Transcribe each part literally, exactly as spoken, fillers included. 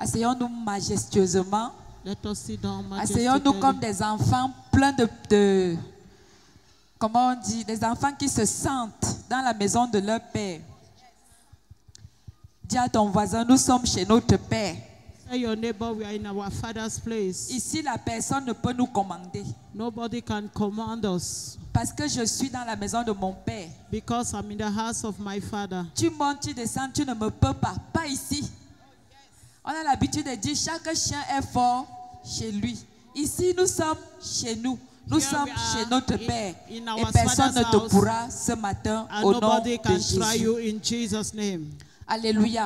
Asseyons-nous majestueusement. Let us sit down Asseyons-nous comme des enfants pleins de, de, comment on dit, des enfants qui se sentent dans la maison de leur père. Dis à ton voisin, nous sommes chez notre père. Tell your neighbor we are in our Father's place. Ici, la personne ne peut nous commander. Nobody can command us. Parce que je suis dans la maison de mon père. Because I'm in the house of my Father. Tu montes, tu descends, tu ne me peux pas. Pas ici. On a l'habitude de dire chaque chien est fort chez lui. Ici, nous sommes chez nous. Nous Here sommes chez notre in, Père. in Et personne ne te house, pourra ce matin and au nom nobody de can try Jésus. you in Jesus' name. Alléluia.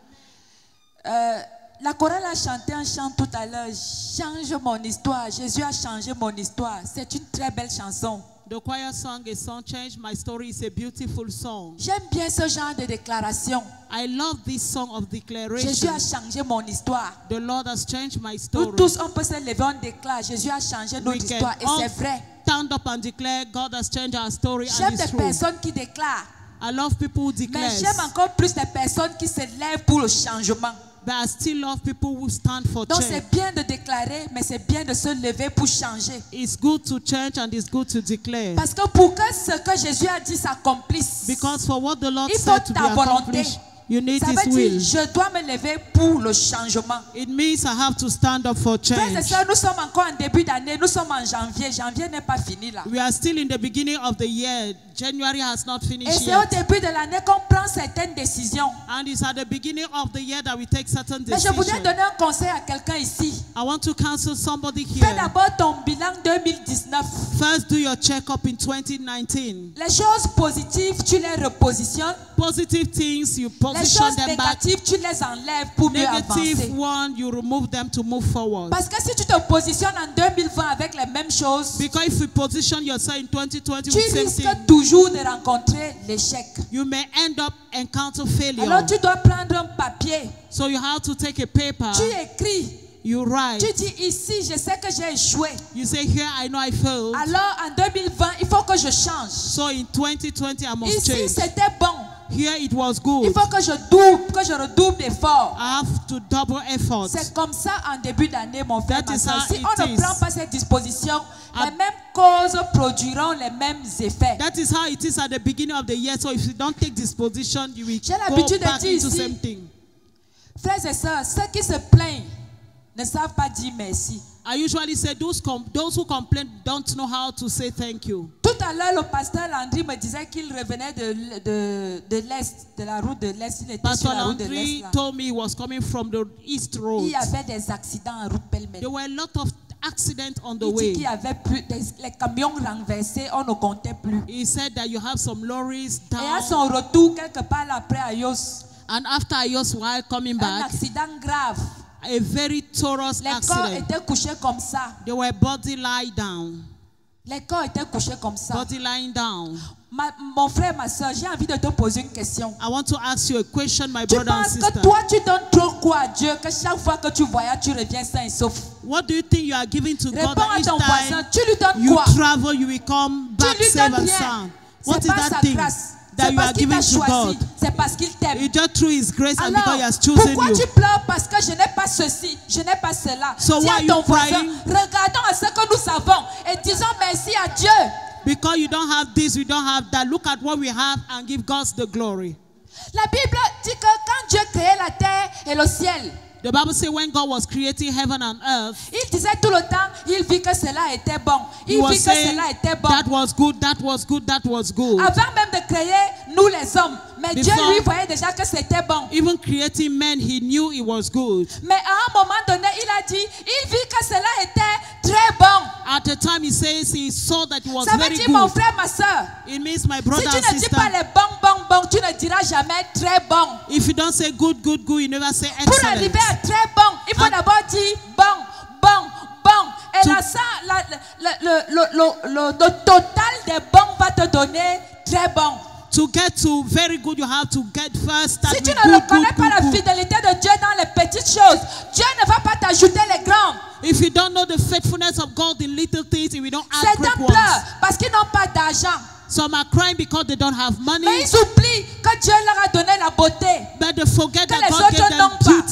Euh, la chorale a chanté un chant tout à l'heure. Change mon histoire. Jésus a changé mon histoire. C'est une très belle chanson. The choir song a song, Change My Story. It's a beautiful song. J'aime bien ce genre de déclaration. I love this song of declaration. Jésus a changé mon histoire. The Lord has changed my Nous story. tous, on peut se lever, on déclare. Jésus a changé notre We can histoire. Et all c'est vrai. stand up and declare God has changed our story, and J'aime it's des true. personnes qui déclarent. I love people who Mais declare. j'aime encore plus des personnes qui se lèvent pour le changement. But I still love people who stand for Donc change. c'est bien de déclarer, mais c'est bien de se lever pour changer. It's good to change and it's good to declare. Parce que pour que ce que Jésus a dit s'accomplisse, Because for what the Lord il said faut to be ta volonté. accomplished, you need Ça His veut dire, will. je dois me lever pour le changement. It means I have to stand up for Frères et change. sœurs, nous sommes encore en début d'année, nous sommes en janvier. Janvier n'est pas fini là. We are still in the beginning of the year. January has not Et finished c'est au yet. début de l'année qu'on prend certaines décisions. And it's at the beginning of the year that we take certain Mais je voudrais decisions. donner un conseil à quelqu'un ici. I want to counsel somebody Fais here. d'abord ton bilan deux mille dix-neuf. First, do your checkup in twenty nineteen. Les choses positives, tu les repositionnes. Positive things, you Les position choses them back. négatives, tu les enlèves pour mieux Negative avancer. one, you remove them to move forward. Parce que si tu te positionnes en deux mille vingt avec les mêmes choses, Because if you position yourself in twenty twenty tu with same risques thing, toujours de rencontrer l'échec. you may end up encounter failure. Alors tu dois prendre un papier. So you have to take a paper, Tu écris. you write, Tu dis ici, je sais que j'ai échoué. you say here I know I failed. Alors en deux mille vingt, il faut que je change. So in twenty twenty I must Ici, change. c'était bon. Here it was Il good. faut que je double, que je redouble d'efforts. I have to double effort. C'est comme ça en début d'année, mon frère, That ma is soeur. how Si it on ne is. prend pas cette disposition, At- les mêmes causes produiront les mêmes effets. That is how it is at the beginning of the year. So if you don't take this position, you will J'ai go l'habitude de back dire into ici, same thing. Frères et sœurs, ceux qui se plaignent ne savent pas dire merci. I usually say those com those who complain don't know how to say thank you. Tout à l'heure, le pasteur Landry me disait qu'il revenait de, de, de l'Est, de la route de l'Est. Il était Pastor sur la route de Landry l'Est. là. told me he was coming from the East Road. Il y avait des accidents en route pêle-mêle. There were a lot of accidents on the Il dit way. qu'il y avait plus, des, les camions renversés, on ne comptait plus. He said that you have some lorries Et à down. son retour, quelque part là, après Ayos, And after Ayos, while coming un back, accident grave. a very torrential Les corps accident. étaient couchés comme ça. They were body lie down. Les corps étaient couchés comme ça. Body lying down. Ma- mon frère, ma soeur, j'ai envie de te poser une question. I want to ask you a question, my Tu brother and penses que sister. toi, tu donnes trop quoi à Dieu, que chaque fois que tu voyages, tu reviens sain et sauf? What do you think you are giving to God Réponds that à each ton voisin, time tu lui donnes you quoi? travel, you will come Tu back lui safe donnes and rien. sound? What C'est is pas that sa thing grâce. that C'est you parce are qu'il giving t'a to choisi. God? C'est parce qu'il t'aime. It's just through His grace and Alors, because He has chosen pourquoi you. tu pleures parce que je n'ai pas ceci, je n'ai pas cela? So Dis why à are ton you voisin, crying? regardons à ce que nous avons et disons merci à Dieu. Because you don't have this, you don't have that. Look at what we have and give God the glory. La Bible dit que quand Dieu créait la terre et le ciel, The Bible says when God was creating heaven and earth, il disait tout le temps, il vit que cela était bon. He Il was vit que saying cela était bon. that was good, that was good, that was good. Avant même de créer nous les hommes. Mais Dieu Before- lui voyait déjà que c'était bon. Even creating men, He knew it was good. Mais à un moment donné, il a dit, il vit que cela était très bon. At the time He says He saw that it was Ça veut very dire, mon good. frère, ma soeur, It means my si brother tu and ne dis sister, pas les bons, bons, bons, tu ne diras jamais très bon. if you don't say good, good, good, you never say Pour excellent. arriver à très bon, il faut And- d'abord dire bon, bon, bon. Et To- là, ça, la- le, le, le, le, le, le total des bons va te donner très bon. To get to very good, you have to get first start Si tu with ne good, reconnais good, pas la good, good. fidélité de Dieu dans les petites choses, Dieu ne va pas t'ajouter les grands. If you don't know the faithfulness of God in little things, He will not add Certains great pleurent ones. parce qu'ils n'ont pas d'argent. Some are crying because they don't have money, Mais ils oublient que Dieu leur a donné la beauté. but they forget Que that les God autres gave them n'ont pas. beauty.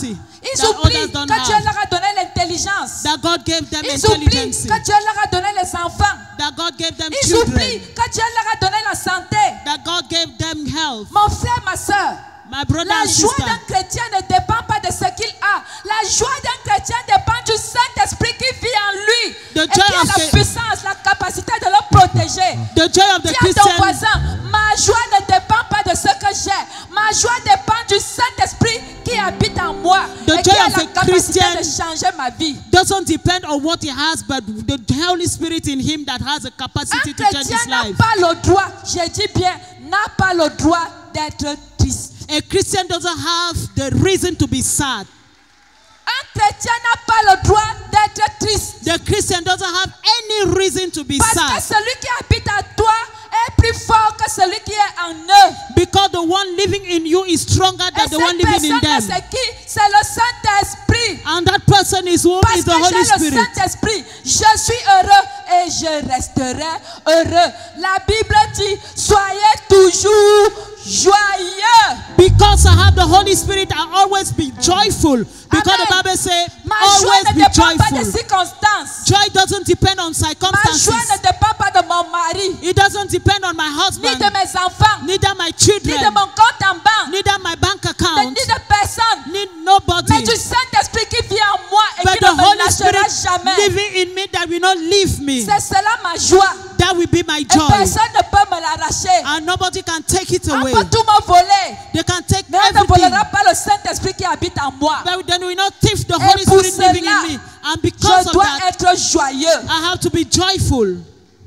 Ils that oublient others don't que Dieu have. leur a donné l'intelligence. That God gave them Ils oublient intelligence. que Dieu leur a donné les enfants. That God gave them Ils children. oublient que Dieu leur a donné la santé. That God gave them health. Mon frère, ma soeur, My brother la and joie sister. d'un chrétien ne dépend pas de ce qu'il a. La joie d'un chrétien dépend du Saint-Esprit qui vit en lui. The et qui joy a of la the- puissance, la capacité de le protéger. The joy of the Dis à ton Christian. voisin, ma joie ne dépend pas de ce que j'ai. Ma joie dépend du Saint-Esprit qui habite en moi. The et qui joy a of la the capacité Christian de changer ma vie. Doesn't depend on what he has, but the Holy Spirit in him that has a Un capacity to change chrétien his n'a life. pas le droit, je dis bien, n'a pas le droit d'être triste. A Christian doesn't have the reason to be sad. Un chrétien n'a pas le droit d'être triste. The Christian doesn't have any reason to be Parce que sad. celui qui habite en toi est plus fort que celui qui est en eux. Because the one living in you is stronger Et than the one cette living in personne, them. c'est qui? C'est le Saint-Esprit. And that person is whom Parce is que the Holy j'ai le Spirit. Saint-Esprit, je suis heureux et je resterai heureux. La Bible dit, soyez toujours joyeux. Because I have the Holy Spirit, I always be joyful. Because Amen. the Bible says, Ma joie always ne be dépend pas des joyful. circonstances. Joy doesn't depend on Ma joie circumstances. ne dépend pas de mon mari, It doesn't depend on my ni husband, de mes enfants, neither my ni de children, mon compte en banque, neither my bank de- account, ni de personne, need mais nobody. du Saint-Esprit qui vit en moi et But qui the ne me Holy lâchera Spirit jamais. living in me that will not leave me. C'est cela ma joie. That will be my Et joy. personne ne peut me l'arracher. And nobody can take it On away. peut tout me voler, They can take mais on ne everything. volera pas le Saint-Esprit qui habite en moi. But then we not thief the Et Holy pour Spirit living cela, in me. And because Je of dois that, être joyeux. I have to be joyful.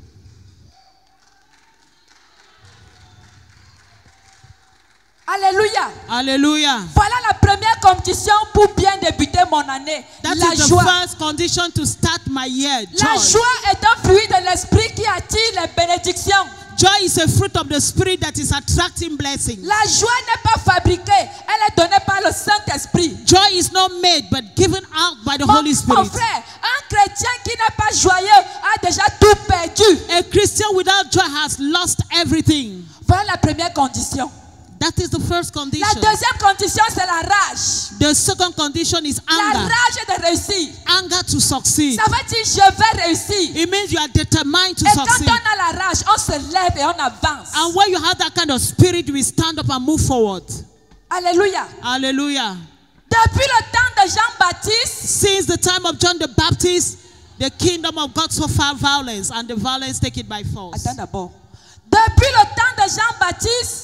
Alléluia. Hallelujah. Voilà la première condition pour bien débuter mon année. That La is the joie. first condition to start my year. La Joy. joie est un fruit de l'esprit qui attire les bénédictions. Joy is a fruit of the Spirit that is attracting blessings. La joie n'est pas fabriquée, elle est donnée par le Saint-Esprit. Joy is not made but given out by the Mon, Holy mon Spirit. frère, un chrétien qui n'est pas joyeux a déjà tout perdu. A Christian without joy has lost everything. Voilà la première condition. That is the first La condition. deuxième condition, c'est la rage. The second condition is La anger. rage de réussir. Anger to succeed. Ça veut dire je vais réussir. It means you are determined to Et quand succeed. on a la rage, on se lève et on avance. And when you have that kind of spirit, we stand up and move forward. Alléluia. Hallelujah. Depuis le temps de Jean-Baptiste, Since the time of John the Baptist, the kingdom of God suffered violence, and the violence take it by force. attends d'abord. Depuis le temps de Jean-Baptiste,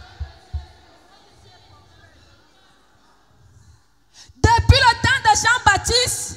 depuis le temps de Jean-Baptiste,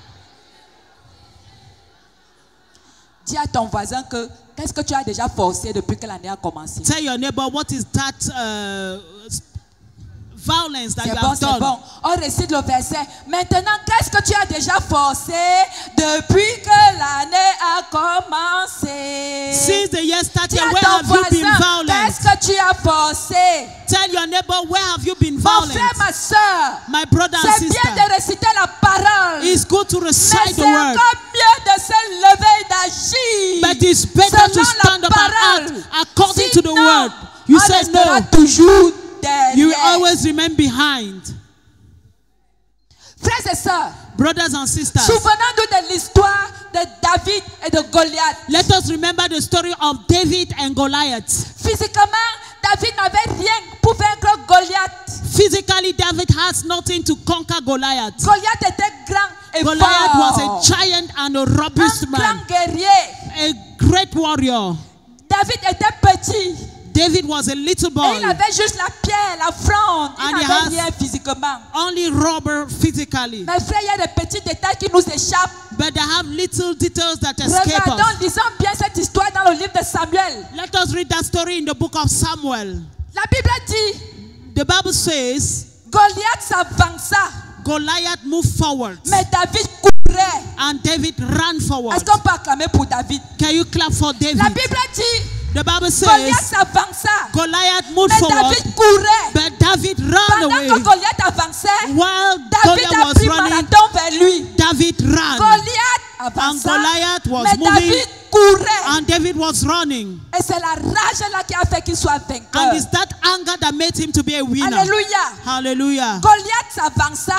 dis à ton voisin que qu'est-ce que tu as déjà forcé depuis que l'année a commencé. Tell your neighbor, what is that uh, violence that you C'est bon, have c'est done? bon. On récite le verset. Maintenant, qu'est-ce que tu as déjà forcé depuis que l'année a commencé? Since the year Dis started, à where ton have you been voisin, violent? qu'est-ce que tu as forcé? Tell your neighbor, where have you been Mon violent? frère, ma soeur, My brother and c'est bien sister, de réciter la parole. it's good to Mais recite the c'est word, encore mieux de se lever et d'agir. but it's better to selon stand la up and parole. act according to the Sinon, word. You on say restera no, toujours derrière. you will always remain behind. Frères et sœurs, Brothers and sisters, souvenons-nous de l'histoire de David et de Goliath. let us remember the story of David and Goliath. Physiquement, David n'avait rien pour vaincre Goliath. Physically, David has nothing to conquer Goliath. Goliath était grand et Goliath was a fort. giant and a robust Un grand man, guerrier. a great warrior. David était petit. David was a little Et boy, il avait juste la pierre, la fronde. Il And he n'avait has- rien physiquement. only robber physically. Mes frères, il y a des petits détails qui nous échappent. But they have little details that escape Regardons, us. lisons bien cette histoire dans le livre de Samuel. Let us read that story in the book of Samuel. La Bible dit, The Bible says Goliath s'avança, Goliath moved forward mais David courait. and David ran forward. Est-ce qu'on peut acclamer pour David? Can you clap for David? La Bible dit, The Bible Goliath says s'avança, Goliath moved mais forward, David courait. but David ran Pendant away. que Goliath avançait, While David Goliath a was pris running, marathon vers lui. David ran. Goliath And avança, Goliath was mais moving, David courait. and David was running. Et c'est la rage là qui a fait qu'il soit vainqueur. And it's that anger that made him to be a winner. Alléluia. Hallelujah. Goliath s'avança,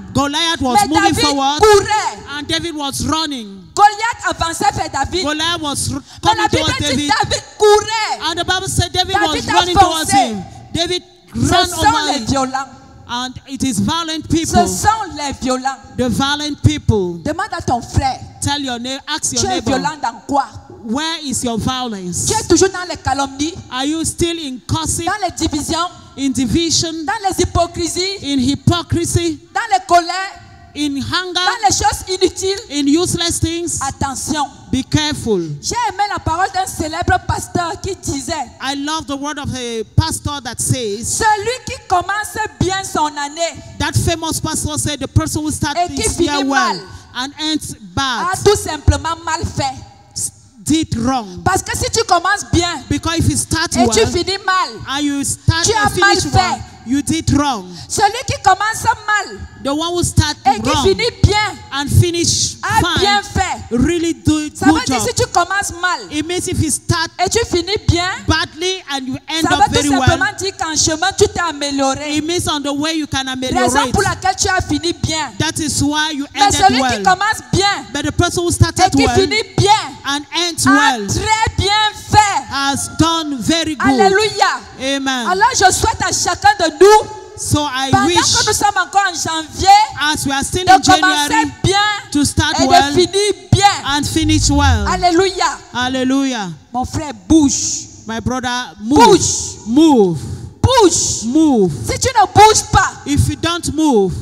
Goliath was Mais moving David forward courait. and David was running. Goliath avançait vers David. Goliath was r- Mais la coming towards Bible dit David. David courait. And the Bible said David, David was a running foncé. towards him. David Ce ran sont over les him. violents. And it is violent Ce people. sont les violents. The violent people. Demande à ton frère. Tell your neighbor, ask Tu your es neighbor, violent dans quoi? where is your violence? Tu es toujours dans les calomnies, Are you still in gossip, dans les divisions, in division, dans les hypocrisies, in hypocrisy, dans les colères, in dans hunger, les choses inutiles? in useless things? Attention. Be careful. J'ai aimé la parole d'un célèbre pasteur qui disait: I love the word of a pastor that says, celui qui commence bien son année that famous pastor said, the person who starts Et qui his year finit well mal. and ends bad a tout simplement mal fait. did wrong. Parce que si tu commences bien Because if you start et well tu finis mal, and you start Tu as and finish mal well, fait. you did wrong. celui qui commence mal The one who start et qui wrong finit bien and finish a bien fine fait. really do a Ça veut good dire job. si tu commences mal It means if you start et tu finis bien, badly and you end ça up veut very tout well, simplement dire qu'en chemin tu t'es amélioré. it means on the way you can Raison ameliorate. pour laquelle tu as fini bien. That is why you Mais ended celui qui well. commence bien But the person who et started qui well finit bien and ends a well très bien fait. has done very good. Alléluia. Amen. Alors je souhaite à chacun de nous, So I pendant wish, que nous sommes encore en janvier, as we are still de in commencer January, bien to start et well de finir bien. and finish well. Alléluia. Hallelujah. Mon frère, bouge. My brother, move. Bouge. Move. Bouge. Move. Si tu ne bouges pas, If you don't move,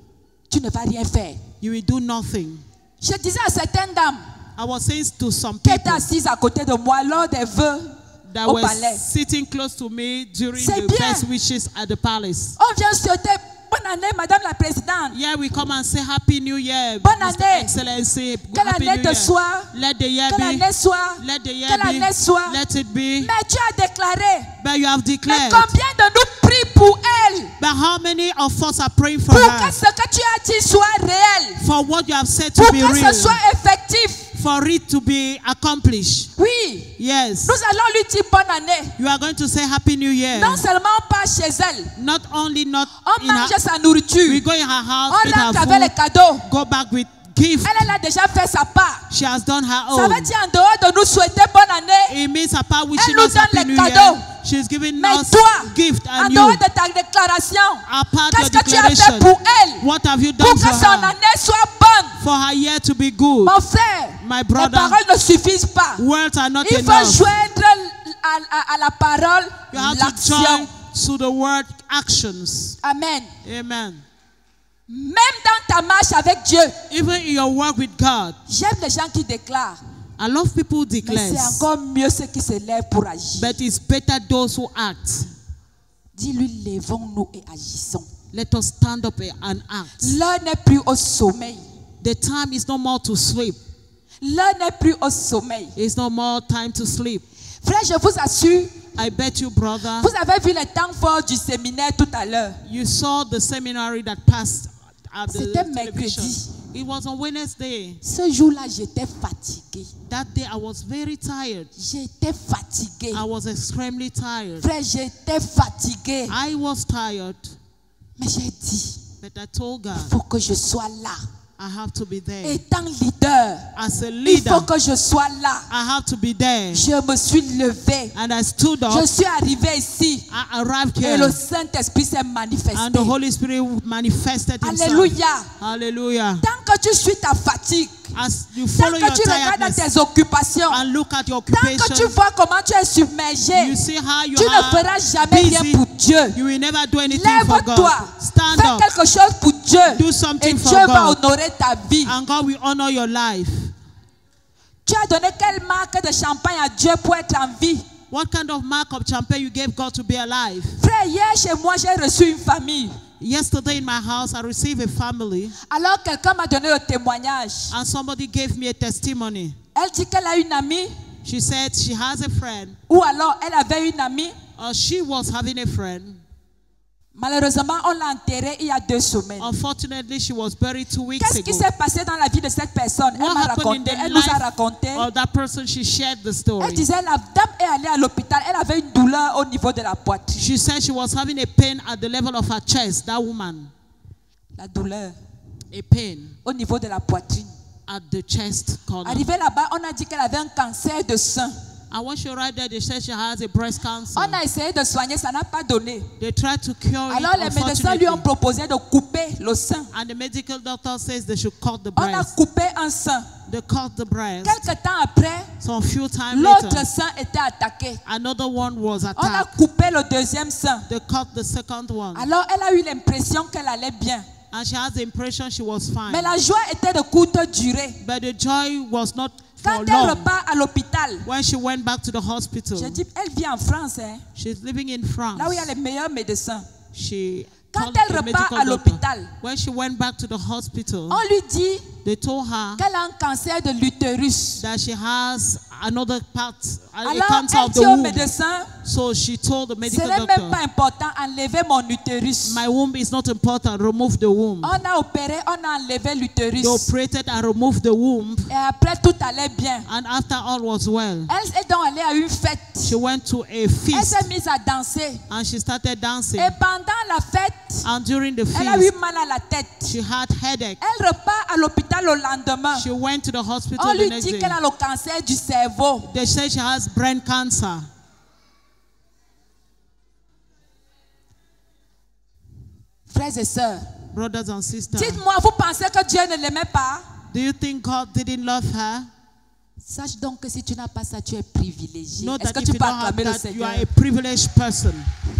tu ne vas rien faire. you will do nothing. Je disais à certaines dames I was saying to some qui étaient people assises à côté de moi lors des vœux that au were palais. sitting close to me during C'est the bien. best wishes at the palace. On vient souhaiter bonne année, Madame la Présidente. Yeah, we come and say Happy New Year, Bonne Mister année. Excellency. Quelle Happy année New te Year. soit. Let the year Quelle be. année soit. Let the year Quelle be. année soit. Let it be. Mais tu as déclaré. But you have Mais declared. combien de nous prient pour elle? But how many of us are praying for Pour her? que ce que tu as dit soit réel. For what you have said to Pour be que real. ce soit effectif. For it to be accomplished. Oui. Yes. Nous allons lui dire bonne année. You are going to say Happy New Year. Non seulement on part chez elle, Not only not on in her, mange sa nourriture, we go in her house, on eat her rentre avec les food, cadeaux. go back with gift. Elle, elle a déjà fait sa part. She has done her Ça own. veut dire en dehors de nous souhaiter bonne année. It means apart wishing nous us donne Happy les New cadeaux. Year, she's giving Mais us toi, gift en and dehors you. de ta déclaration, Apart qu'est-ce your que tu as fait declaration, pour elle? what have you Pour done que for son her? année soit bonne. For her year to be good. Mon frère, My les brother, paroles ne suffisent pas. words are not Il faut enough. joindre à, à- à la parole You have to l'action. join to the word actions. Amen. Amen. Même dans ta marche avec Dieu, Even in your work with God, j'aime les gens qui déclarent. I love people who Mais declare, c'est encore mieux ceux qui se lèvent pour agir. but it's better those who act. Dis-lui, lèvons-nous et agissons. Let us stand up and act. L'heure n'est plus au sommeil. The time is no more to sleep. L'heure n'est plus au sommeil. It's no more time to sleep. Frère, je vous assure, I bet you, brother, vous avez vu les temps forts du séminaire tout à l'heure. you saw the seminary that passed at the C'était television. mercredi. It was on Wednesday. Ce jour-là, j'étais fatiguée. That day I was very tired. J'étais fatiguée. I was extremely tired. Frère, j'étais fatiguée. I was tired, Mais j'ai dit, but I told God, il faut que je sois là. I have to be there. Étant leader, As a il leader, faut que je sois là. I have to be there. Je me suis levée. And I stood up. Je suis arrivée ici. I arrived Et here. le Saint-Esprit s'est And manifesté. the Holy Spirit manifested himself. Alléluia. Hallelujah. Tant que tu suis ta fatigue, As you tant follow que your tu regardes dans tiredness tes occupations, and look at your tant que tu occupation, vois comment tu es submergé, you see how you tu ne are feras jamais rien busy. pour Dieu. You will never do anything for Lève-toi. God. Stand Fais up quelque chose pour Dieu. Do something Et for Dieu va God. honorer ta vie. and God will honor your life. Tu as donné quelle marque de champagne à Dieu pour être en vie? What kind of mark of champagne you gave God to be alive? Frère, hier chez moi, j'ai reçu une famille. Yesterday in my house, I received a family Alors quelqu'un m'a donné le témoignage. and somebody gave me a testimony. Elle dit qu'elle a une amie, She said she has a friend, ou alors elle avait une amie. or she was having a friend. Malheureusement, on l'a enterrée il y a deux semaines. Unfortunately, she was buried two weeks Qu'est-ce qui ago. s'est passé dans la vie de cette personne? Elle What m'a happened in raconté, the elle nous a life raconté. of that person? She shared the Elle story. disait la dame est allée à l'hôpital, elle avait une douleur au niveau de la poitrine. She said she was having a pain at the level of her chest, that woman. La douleur. a pain au niveau de la poitrine. at the chest corner. Arrivé là-bas, on a dit qu'elle avait un cancer de sein. And when she arrived there, they said she has a breast cancer. On a essayé de soigner, ça n'a pas donné. They tried to cure Alors it, les médecins lui ont unfortunately. proposé de couper le sein. And the medical doctor says they should cut the On a breast. coupé un sein. They cut the breast. Quelque temps après, So a few times l'autre later, sein était attaqué. another one was On a attacked. coupé le deuxième sein. They cut the second one. Alors elle a eu l'impression qu'elle allait bien. And she has the impression she was fine. Mais la joie était de courte durée. But the joy was not Quand for elle long. repart à l'hôpital, When she went back to the hospital, j'ai dit, elle vit en France, hein, she's living in France. là où il y a les meilleurs médecins. She Quand called elle the repart medical à doctor. l'hôpital, When she went back to the hospital, on lui dit they told her qu'elle a un cancer de l'utérus. that she has another part, a Alors cancer elle of dit the au womb. médecin, So she told the ce medical n'est même doctor, pas important, enlever mon utérus. my womb is not important, remove the womb. On a opéré, on a enlevé l'utérus. They operated and removed the womb, Et après, tout allait bien. and after all was well, Elle est donc allée à une fête. she went to a Elle feast s'est mise à danser. and she started dancing. Et pendant la fête, And during the elle a eu feast, mal à la tête. she had headache. Elle repart à l'hôpital le lendemain. She went to the On hospital the lui next dit day. qu'elle a le cancer du cerveau. They said she has brain cancer. Frères et sœurs, Brothers and sisters, dites-moi, vous pensez que Dieu ne l'aimait pas? do you think God didn't love her? Sache donc que si tu n'as pas ça, tu es privilégié. Know Est-ce that que if tu you peux don't have acclamer le that, you Seigneur? are a privileged person.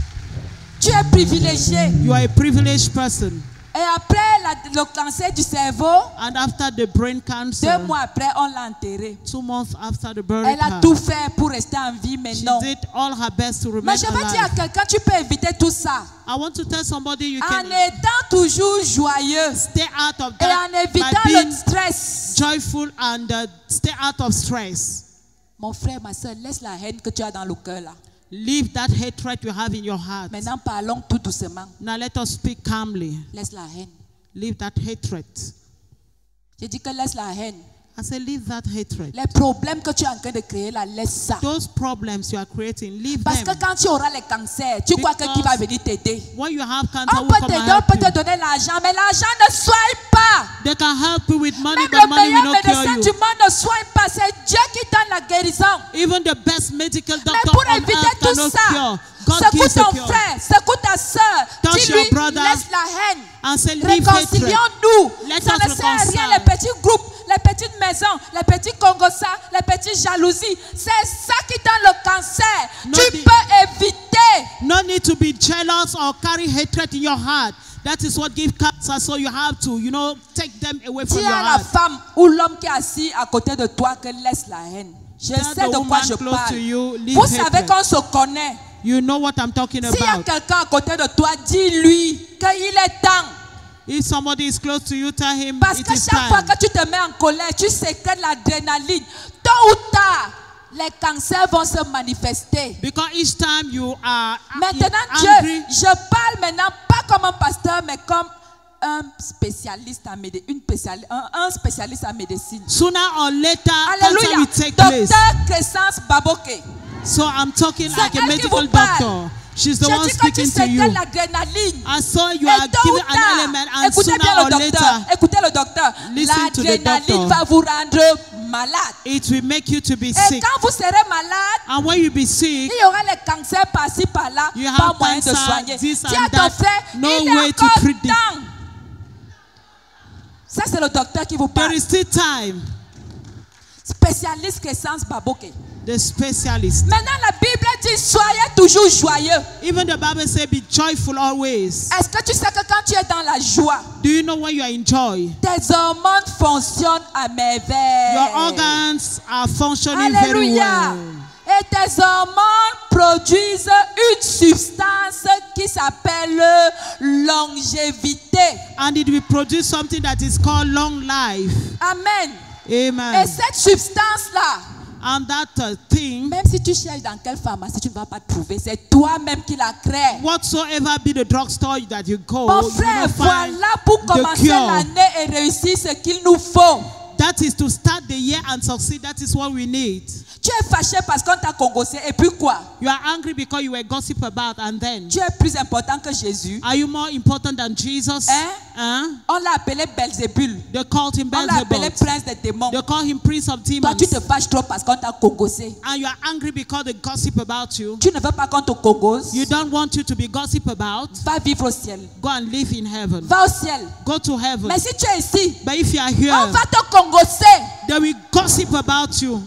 Tu es privilégié. You are a privileged person. Et après la- le cancer du cerveau, And after the brain deux cancer, mois après, on l'a enterré. two months after the burial, Elle a tout fait pour rester en vie, mais she non. did all her best to Mais remain je veux dire à alive. quelqu'un, tu peux éviter tout ça I want to tell somebody you en can étant toujours joyeux stay out of et that en évitant by le being stress. joyful and uh, stay out of stress. Mon frère, ma soeur, laisse la haine que tu as dans le cœur là. Leave that hatred you have in your heart. Maintenant, parlons tout doucement. Now let us speak calmly. Laisse la haine. Leave that hatred. J'ai dit que laisse la haine. I say leave that hatred. Les problèmes que tu es en train de créer là, laisse ça. Those problems you are creating, leave Parce que them. quand tu auras les cancers, tu crois que qui va venir t'aider? When you have cancer, On who peut come t'aider, and on peut help te you? donner l'argent, mais l'argent ne soigne pas. They can help you with money, Même but le money will meilleur not cure médecin you. du monde ne soigne pas. C'est Dieu qui donne la guérison. Even the best medical Mais doctor pour on éviter earth tout cannot ça, cure. God secoue gives the ton cure. frère, secoue ta soeur. Touch Dis-lui, your brother laisse la haine. And say leave hatred. Réconcilions-nous. Let Ça us ne sert à rien, reconcile. les petits groupes, les petites maisons, les petits congossas, les petites jalousies. C'est ça qui donne le cancer. Non, tu dis- peux éviter. No need to be jealous or carry hatred in your heart. That is what gives cancer. So you have to, you know, take them away from Dis your à la heart. femme ou l'homme qui est assis à côté de toi que laisse la haine. Je Tell sais the de quoi woman je close parle. to you, leave Vous savez hatred. qu'on se connaît. You know what I'm talking S'il y a about. quelqu'un à côté de toi, dis-lui qu'il est temps. If somebody is close to you, tell him Parce it que is chaque fois time. que tu te mets en colère, tu sécrètes l'adrénaline. Tôt ou tard, les cancers vont se manifester. Because each time you are Maintenant, angry, Dieu, je parle maintenant pas comme un pasteur, mais comme un spécialiste en médecine, une spéciali- un, un spécialiste en médecine. sooner or later, cancer Alléluia. will take place. Docteur Crescence Baboke. So I'm talking C'est like a elle qui medical vous parle. doctor. She's the Je one dis que tu speaking to you. sécrètes l'adrénaline. I saw you Et are tôt ou given an tard, element, and écoutez sooner bien or le docteur. later, Écoutez le docteur. Listen to the L'adrénaline doctor. va vous rendre malade. it will make you to be Et sick. quand vous serez malade, And when you be sick, il y aura les cancers par-ci par-là, You pas have moyen de cancer, soigner. this Dis and à ton that, frère, no il way est to encore treat this. temps. Ça, c'est le docteur qui vous there parle. is still time. Spécialiste Crescence Baboke. The specialist. Maintenant, la Bible dit, soyez toujours joyeux. Even the Bible says, be joyful always. Est-ce que tu sais que quand tu es dans la joie, Do you know when you are in joy? tes hormones fonctionnent à merveille? Your organs are functioning very Alléluia. well. Et tes hormones produisent une substance qui s'appelle longévité. And it will produce something that is called long life. Amen. Et Amen. cette substance-là, And that uh, thing, même si tu cherches dans quelle pharmacie, tu ne vas pas trouver. C'est toi-même qui la crée. whatsoever be the drugstore that you go, Mon you will frère, not find voilà pour the commencer cure. l'année et réussir ce qu'il nous faut. That is to start the year and succeed. That is what we need. Tu es fâché parce qu'on t'a congossé. Et puis quoi? You are angry because you were gossip about, and then Tu es plus important que Jésus. are you more important than Jesus? Hein? Hein? On l'a appelé Belzébul. They called him On l'a appelé Beelzebub. prince des démons. They call him prince of Toi, demons. tu te fâches trop parce qu'on t'a cogosé. And you are angry because they gossip about you. Tu ne veux pas qu'on te cogose. You don't want you to be gossip about. Va vivre au ciel. Go and live in heaven. Va au ciel. Go to heaven. Mais si tu es ici, But if you are here, on va te cogosser. they will gossip about you.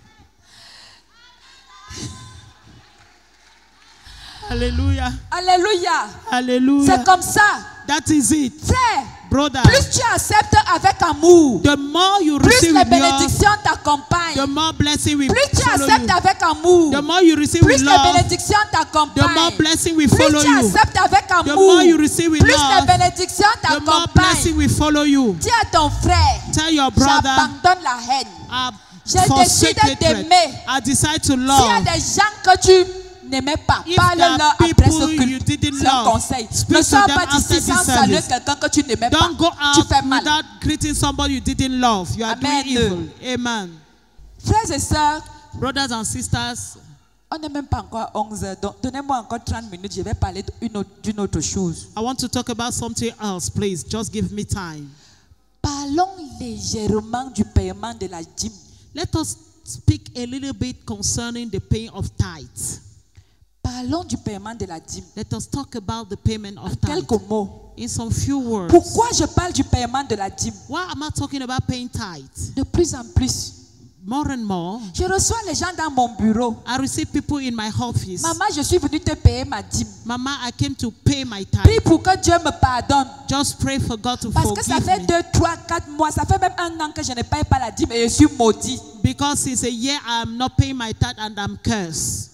Hallelujah. Alléluia. Hallelujah. C'est comme ça. That is it. Frère, Brother, plus tu acceptes avec amour, the more you plus receive les with love, bénédictions t'accompagnent. the more blessing will Plus tu follow acceptes you. avec amour, The more you receive plus with les love, bénédictions the more t'accompagnent. blessing will Plus follow tu you. acceptes avec The amour, more you receive with plus les love, bénédictions the more blessing t'accompagnent. will follow you. Dis à ton frère, Tell your brother, j'abandonne la haine. I J'ai forsake décidé hatred. d'aimer. I decide to S'il y a love. des gens que tu n'aimais pas, If parle-leur there are après people ce you culte. didn't C'est un love, conseil. speak Ne to sors them pas after d'ici this sans saluer service. quelqu'un que tu n'aimais pas. Don't go Tu out fais mal. without greeting somebody you didn't love. You are Amen. doing evil. Amen. Frères et sœurs, Brothers and sisters, on n'est même pas encore à onze heures. Donc, donnez-moi encore trente minutes. Je vais parler d'une autre, d'une autre chose. I want to talk about something else, please. Just give me time. Parlons légèrement du paiement de la dîme. Let us speak a little bit concerning the paying of tithes. Parlons du paiement de la dîme. Let us talk about the payment of tithes. Quelques mots. In some few words. Pourquoi je parle du paiement de la dîme? Why am I talking about paying tithes? De plus en plus, More and more, je reçois les gens dans mon bureau. I receive people in my office. Maman, je suis venue te payer ma dîme. Mama, I came to pay my Prie tithe. pour que Dieu me pardonne. Just pray for God to Parce que ça forgive fait me. deux, trois, quatre mois, ça fait même un an que je ne paye pas la dîme et je suis maudit. Because it's a year I'm not paying my tithe and I'm cursed.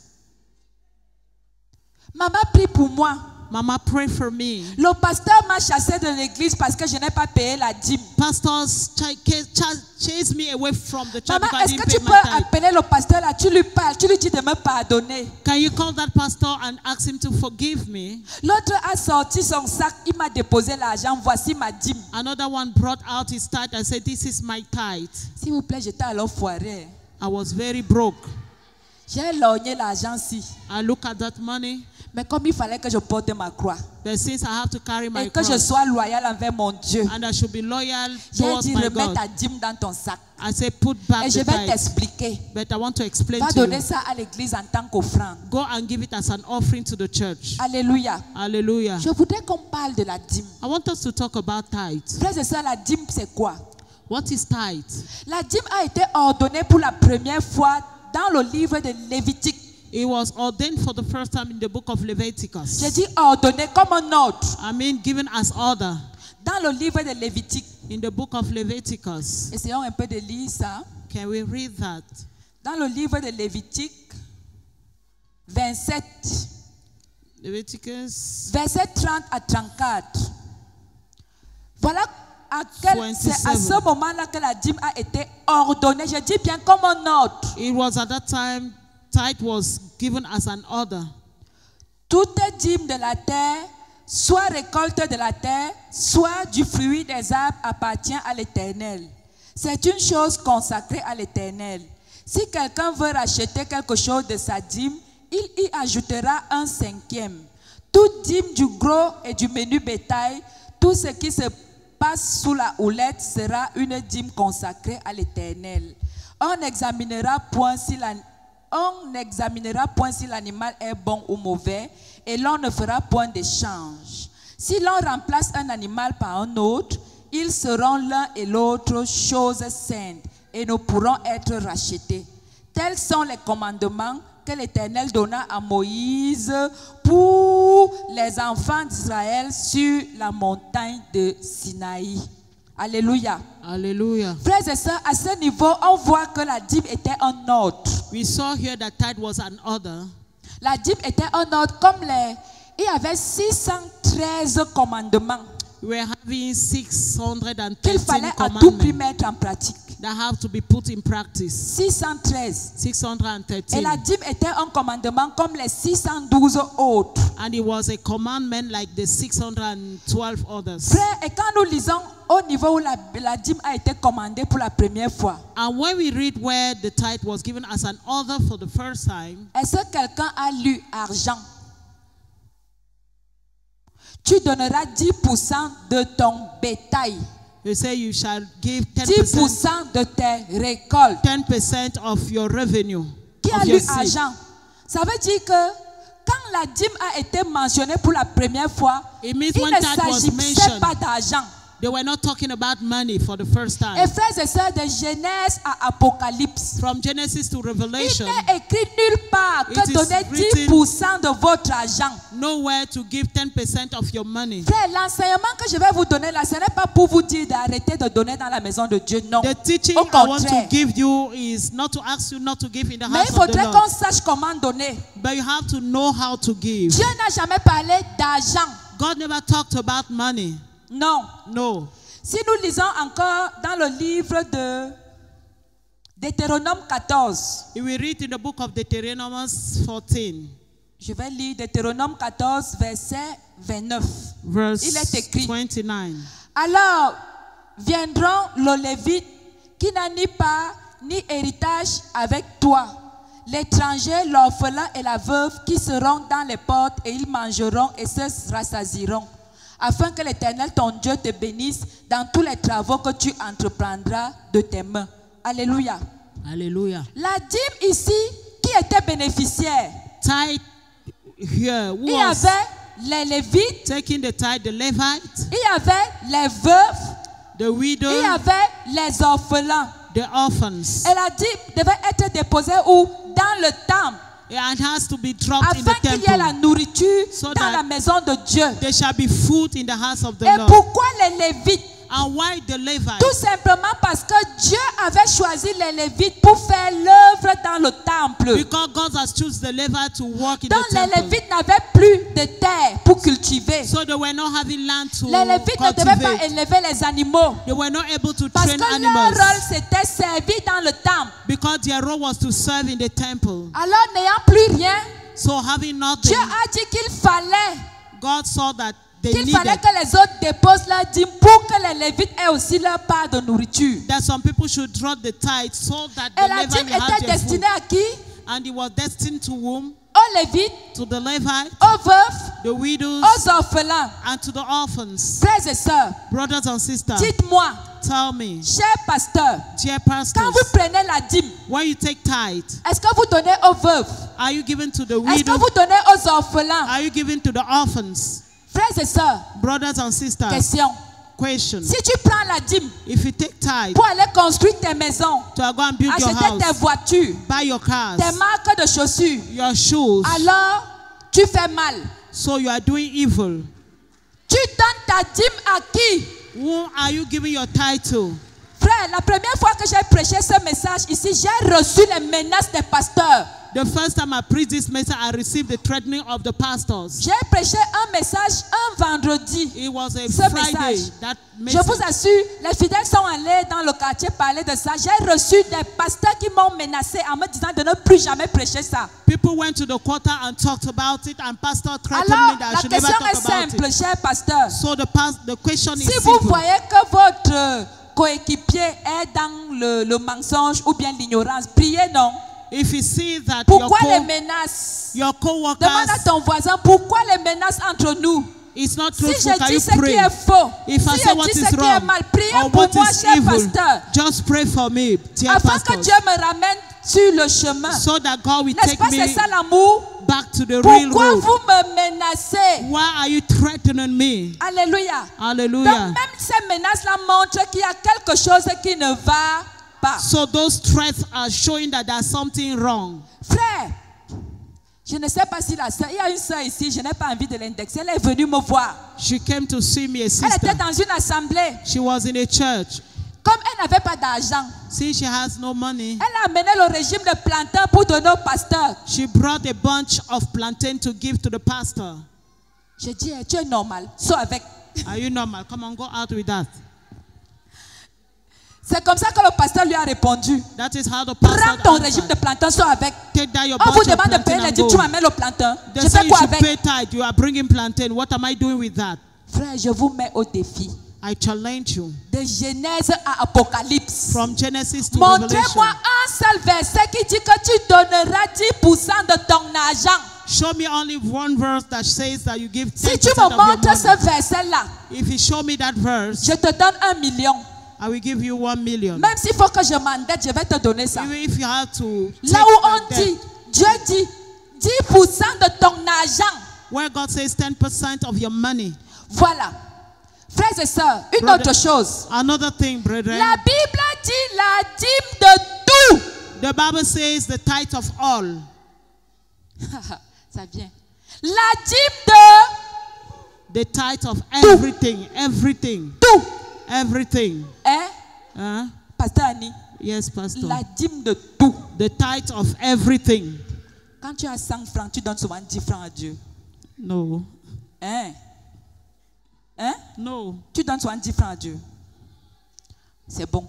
Maman, prie pour moi. Mama, pray for me. Le pasteur m'a chassé de l'église parce que je n'ai pas payé la dîme. Pastors ch- ch- ch- chase me away from the church Maman, because I est-ce didn't que pay tu my peux tithe. appeler le pasteur là? Tu lui parles, tu lui dis de me pardonner. Can you call that pastor and ask him to forgive me? L'autre a sorti son sac, il m'a déposé l'argent, voici ma dîme. Another one brought out his tithe and said, this is my tithe. S'il vous plaît, j'étais alors foiré. I was very broke. J'ai lorgné l'argent si. I look at that money, Mais comme il fallait que je porte ma croix but since I have to carry my et que je cross sois loyal envers mon Dieu, and I should be loyal j'ai towards dit my remets God, ta dîme dans ton sac. I say put back Et je the vais tithe. t'expliquer. But I want to explain Va to donner you. ça à l'église en tant qu'offrande. Go and give it as an offering to the church. Alléluia. Hallelujah. Je voudrais qu'on parle de la dîme. I want us to talk about tithe. Frères et sœurs, la dîme, c'est quoi? What is tithe? La dîme a été ordonnée pour la première fois dans le livre de Lévitique. It was ordained for the first time in the book of Leviticus. J'ai dit ordonnée comme un ordre. I mean, given as order Dans le livre de Lévitique. in the book of Leviticus. Essayons un peu de lire ça. Can we read that? Dans le livre de Lévitique, vingt-sept, Leviticus verset trente à trente-quatre. Voilà à quel, c'est à vingt-sept. ce moment-là que la dîme a été ordonnée. Je dis bien comme un ordre. It was at that time tithe was given as an order. Toute dîme de la terre, soit récolte de la terre, soit du fruit des arbres, appartient à l'Éternel. C'est une chose consacrée à l'Éternel. Si quelqu'un veut racheter quelque chose de sa dîme, il y ajoutera un cinquième. Toute dîme du gros et du menu bétail, tout ce qui se passe sous la houlette sera une dîme consacrée à l'Éternel. On n'examinera point si la On n'examinera point si l'animal est bon ou mauvais et l'on ne fera point d'échange. Si l'on remplace un animal par un autre, ils seront l'un et l'autre choses saintes et ne pourront être rachetés. Tels sont les commandements que l'Éternel donna à Moïse pour les enfants d'Israël sur la montagne de Sinaï. Alléluia. Hallelujah. Frères et sœurs, à ce niveau, on voit que la dîme était un ordre. We saw here that tithe was an order. La dîme était un ordre comme les... Il y avait six cent treize commandements We were having six hundred qu'il thirteen fallait à tout prix commandments mettre en pratique. that have to be put in practice. six cent treize. six hundred Et thirteen. la dîme était un commandement comme les six cent douze autres. And it was a commandment like the six hundred twelve others. Frère, et quand nous lisons au niveau où la, la dîme a été commandée pour la première fois, And when we read where the tithe was given as an order for the first time, est-ce que quelqu'un a lu argent? tu donneras dix pour cent de ton bétail, You say you shall give ten dix pour percent, cent de tes récoltes. ten percent of your revenue, Qui a of lu your seed. argent? Ça veut dire que quand la dîme a été mentionnée pour la première fois, It means il when ne that was s'agissait mentioned, pas d'argent. they were not talking about money for the first Et time. frères et sœurs, de Genèse à Apocalypse, From Genesis to il Revelation, n'est écrit nulle part It que is donnez dix written- pour cent de votre argent. nowhere to give ten percent of your money. Frère, l'enseignement que je vais vous donner là, ce n'est pas pour vous dire d'arrêter de donner dans la maison de Dieu, non. The teaching Au I want contraire. to give you is not to ask you not to give in the Mais house il of the faudrait Lord, qu'on sache comment donner. but you have to know how to give. Dieu n'a jamais parlé d'argent. God never talked about money. Non. No. Si nous lisons encore dans le livre de Deutéronome quatorze, If we read in the book of Deuteronomy fourteen, je vais lire Deutéronome quatorze, verset vingt-neuf. verse Il est écrit. twenty-nine. Alors viendront le Lévite qui n'a ni part ni héritage avec toi, l'étranger, l'orphelin et la veuve qui seront dans les portes, et ils mangeront et se rassasieront, afin que l'Éternel ton Dieu te bénisse dans tous les travaux que tu entreprendras de tes mains. Alléluia. Hallelujah. La dîme ici, qui était bénéficiaire? Tithe here Il y was avait les Lévites, taking the tithe, the Levites, il y avait les veuves, the widow, il y avait les orphelins. the orphans. Et la dîme devait être déposée où? Dans le temple, It has to be dropped in afin the qu'il y ait la temple. nourriture So dans that la maison de Dieu. There shall be food in the house of the Et Lord. pourquoi les Lévites? And why the Levites? Tout simplement parce que Dieu avait choisi les Lévites pour faire l'œuvre dans le temple. Because God has chosen the Levites to work in Donc the les temple. Lévites n'avaient plus de terre pour cultiver. So they were not having land to Les Lévites ne devaient pas cultivate. élever les animaux. They were not able to Parce train que leur animals. rôle c'était servir dans le temple. Because their role was to serve in the temple. Alors n'ayant plus rien, So having Dieu nothing, a dit qu'il fallait God saw that they qu'il fallait needed que les autres déposent leur dîme pour que les Lévites aient aussi leur part de nourriture. that some people should drop the tithe so that Et the la Levites dîme will have était their food. destinée à qui? And it was destined to whom? Aux Lévites, To the Levites, aux veuves, the widows, aux orphelins. and to the orphans. Frères et sœurs, Brothers and sisters, dites-moi, tell me, chers pasteurs, dear quand pastors, vous prenez la dîme, when you take tithe, est-ce que vous donnez aux veuves? are you giving to the Est-ce que widow? vous donnez aux orphelins? Are you giving to the orphans? Frères et sœurs, Brothers and sisters, question. question. Si tu prends la dîme If you take tithe pour aller construire tes maisons, to go and build your acheter tes house, voitures, buy your cars, tes marques de chaussures, your shoes, alors tu fais mal. so you are doing evil. Tu donnes ta dîme à qui? Who are you giving your tithe to? Frère, la première fois que j'ai prêché ce message ici, j'ai reçu les menaces des pasteurs. The first time I preached this message, I received the threatening of the pastors. J'ai prêché un message un vendredi. It was a Ce Friday. message. That Je message. vous assure, les fidèles sont allés dans le quartier parler de ça. J'ai reçu des pasteurs qui m'ont menacé en me disant de ne plus jamais prêcher ça. People went to the quarter and talked about it, and pastor threatened Alors, me that I la should never question talk est about simple, it. cher pasteur. So the past, the question is Si vous simple. voyez que votre coéquipier est dans le, le mensonge ou bien l'ignorance, priez non. If you see that Pourquoi your, les co- menaces? your Demande co-workers à ton voisin pourquoi les menaces entre nous. is not Si truthful, je can dis you ce qui pray? est faux, If I si say je what dis is ce qui est wrong mal, priez or pour what moi, is cher evil, pasteur, just pray for me, dear afin que pastors, Dieu me ramène sur le chemin. so that God will N'est-ce take pas, c'est me ça l'amour? back to the real Pourquoi road. vous me menacez? Why are you threatening me? Alléluia. Donc Hallelujah. même ces menaces-là montrent qu'il y a quelque chose qui ne va pas. So those threats are showing that there's something wrong. Frère, je ne sais pas si la sœur, il y a une sœur ici, je n'ai pas envie de l'indexer, elle est venue me voir. She came to see me, a Elle sister. était dans une assemblée. She was in a church. Comme elle n'avait pas d'argent, Since she has no money, elle a amené le régime de plantain pour donner au pasteur. she brought a bunch of plantain to give to the pastor. Je dis, eh, tu es normal, sois avec. Are you normal? Come on, go out with that. C'est comme ça que le pasteur lui a répondu. That is how the Prends pastor ton answered. régime de plantain, sois avec. Take down your On vous bunch of demande de payer plantain les and dîmes, go. tu m'amènes le plantain. They Je say fais you quoi should avec? pay tithe. You are bringing plantain. What am I doing with that? Frère, je vous mets au défi. I challenge you. De Genèse à Apocalypse. From Genesis to Montrez-moi Revelation. un seul verset qui dit que tu donneras dix pour cent de ton argent. Show me only one verse that says that you give Si ten tu percent me of your montres ce money. verset-là, If you show me that verse, je te donne un million. I will give you one million. Même s'il faut que je m'endette, je vais te donner ça. Even if you have to take Là où that on debt, dit, Dieu dit, dix pour cent de ton argent. where God says ten percent of your money. Voilà. Frères et sœurs, une Brother- autre chose. Another thing, brethren, La Bible dit la dîme de tout. the Bible says the tithe of all. Ça vient. La dîme de The tithe of everything, everything, tout. everything. Hein? Huh? Pasteur Annie, Yes, Pastor. la dîme de tout. The tithe of everything. Quand tu as cent francs, tu donnes souvent dix francs à Dieu. No. Hein? Hein? No. Tu donnes souvent dix francs à Dieu. C'est bon.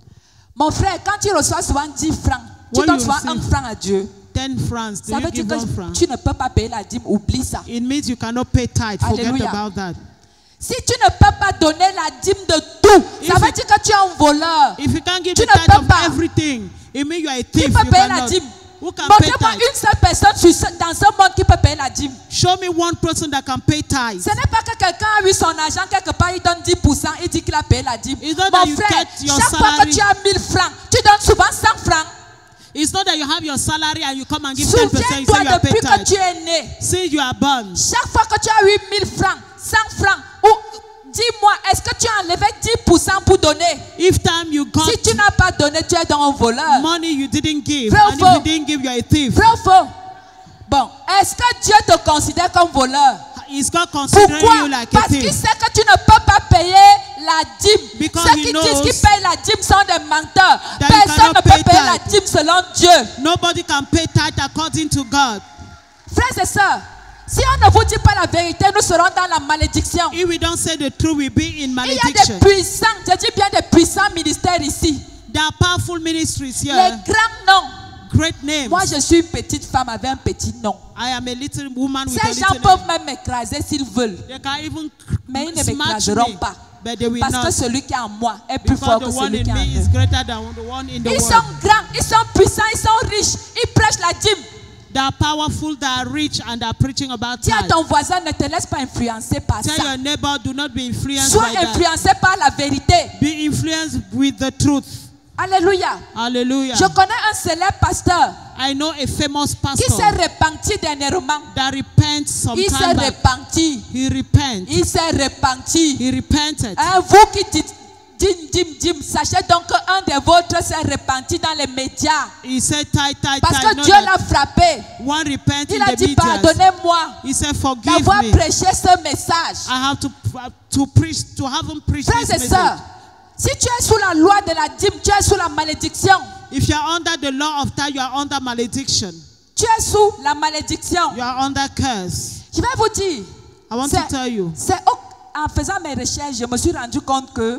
Mon frère, quand tu reçois souvent dix francs, tu When donnes you souvent receive un franc à Dieu. Ten francs. Do Ça you veut dire give one que franc? tu ne peux pas payer la dîme. Oublie ça. It means you cannot pay tithe. Forget Alléluia. about that. Si tu ne peux pas donner la dîme de tout, If ça veut you- dire que tu es un voleur. If you can't give Tu the ne tithe peux of pas. everything, it means you are a Qui thief. peut You payer la cannot. dîme? Who can pay Montrez-moi tithe? une seule personne sur ce- dans ce monde qui peut payer la dîme. Show me one person that can pay tithe. Ce n'est pas que quelqu'un a eu son argent quelque part, il donne dix pour cent, il dit qu'il a payé la dîme. It's not that Mon you frère, get your chaque fois que salary. tu as mille francs, tu donnes souvent cent francs. It's not that you have your salary and you come and give ten percent. You say Souviens-toi you are depuis paying que tu tithe. es né. Since you are born, Chaque fois que tu as eu mille francs, cent francs, ou dis-moi, est-ce que tu as enlevé dix pour cent pour donner? if time you got Si tu n'as pas donné, tu es dans un voleur. money you didn't give, Vrai ou and faux? if you didn't give, you are a thief. Vrai ou faux? Bon, est-ce que Dieu te considère comme voleur? Is God considering Pourquoi? you like a Parce qu'il thief? sait que tu ne peux pas payer la dîme. Because Ceux he qui knows disent qu'ils payent la dîme sont des menteurs. that you Personne cannot ne peut pay payer la tithe. dîme selon Dieu. Nobody can pay tithe according to God. Frères et sœurs, si on ne vous dit pas la vérité, nous serons dans la malédiction. If we don't say the truth, we'll be in Il y a malediction. des puissants, je dis bien des puissants ministères ici. There are powerful ministries Les here, grands noms. great names. Moi, je suis une petite femme avec un petit nom. I am a little woman with a Ces gens little peuvent name. même m'écraser s'ils veulent. They can even Mais ils ne smash m'écraseront me, pas. but they will Parce que not. celui qui est en moi est plus Because fort the que one celui in qui est en me is eux. greater than the one in the Ils world. sont grands, ils sont puissants, ils sont riches. Ils prêchent la dîme. They are powerful, they are rich, and they are preaching about Dis à tithe. ton voisin, ne te laisse pas influencer par Tell ça. your neighbor, do not be influenced Sois by that. influencé par la vérité. Be influenced with the truth. Alléluia. Hallelujah. Je connais un célèbre pasteur I know a famous qui pastor s'est repenti dernièrement. that repents some Il s'est time back. repenti. He repents. Il s'est repenti. He repented. Hein, vous qui dites dîme, dîme, dîme, sachez donc qu'un des vôtres s'est repenti dans les médias. He said, tithe, tithe, Parce tithe. que Know Dieu that l'a frappé. one repent Il in a the dit, media. pardonnez-moi He said, forgive d'avoir me. prêché ce message. I have to to preach to have him preach Frères this et sœurs, message. si tu es sous la loi de la dîme, tu es sous la malédiction. If you are under the law of tithe, you are under malediction. Tu es sous la malédiction. You are under curse. Je vais vous dire, I want c'est- to tell you. c'est au- en faisant mes recherches, je me suis rendu compte que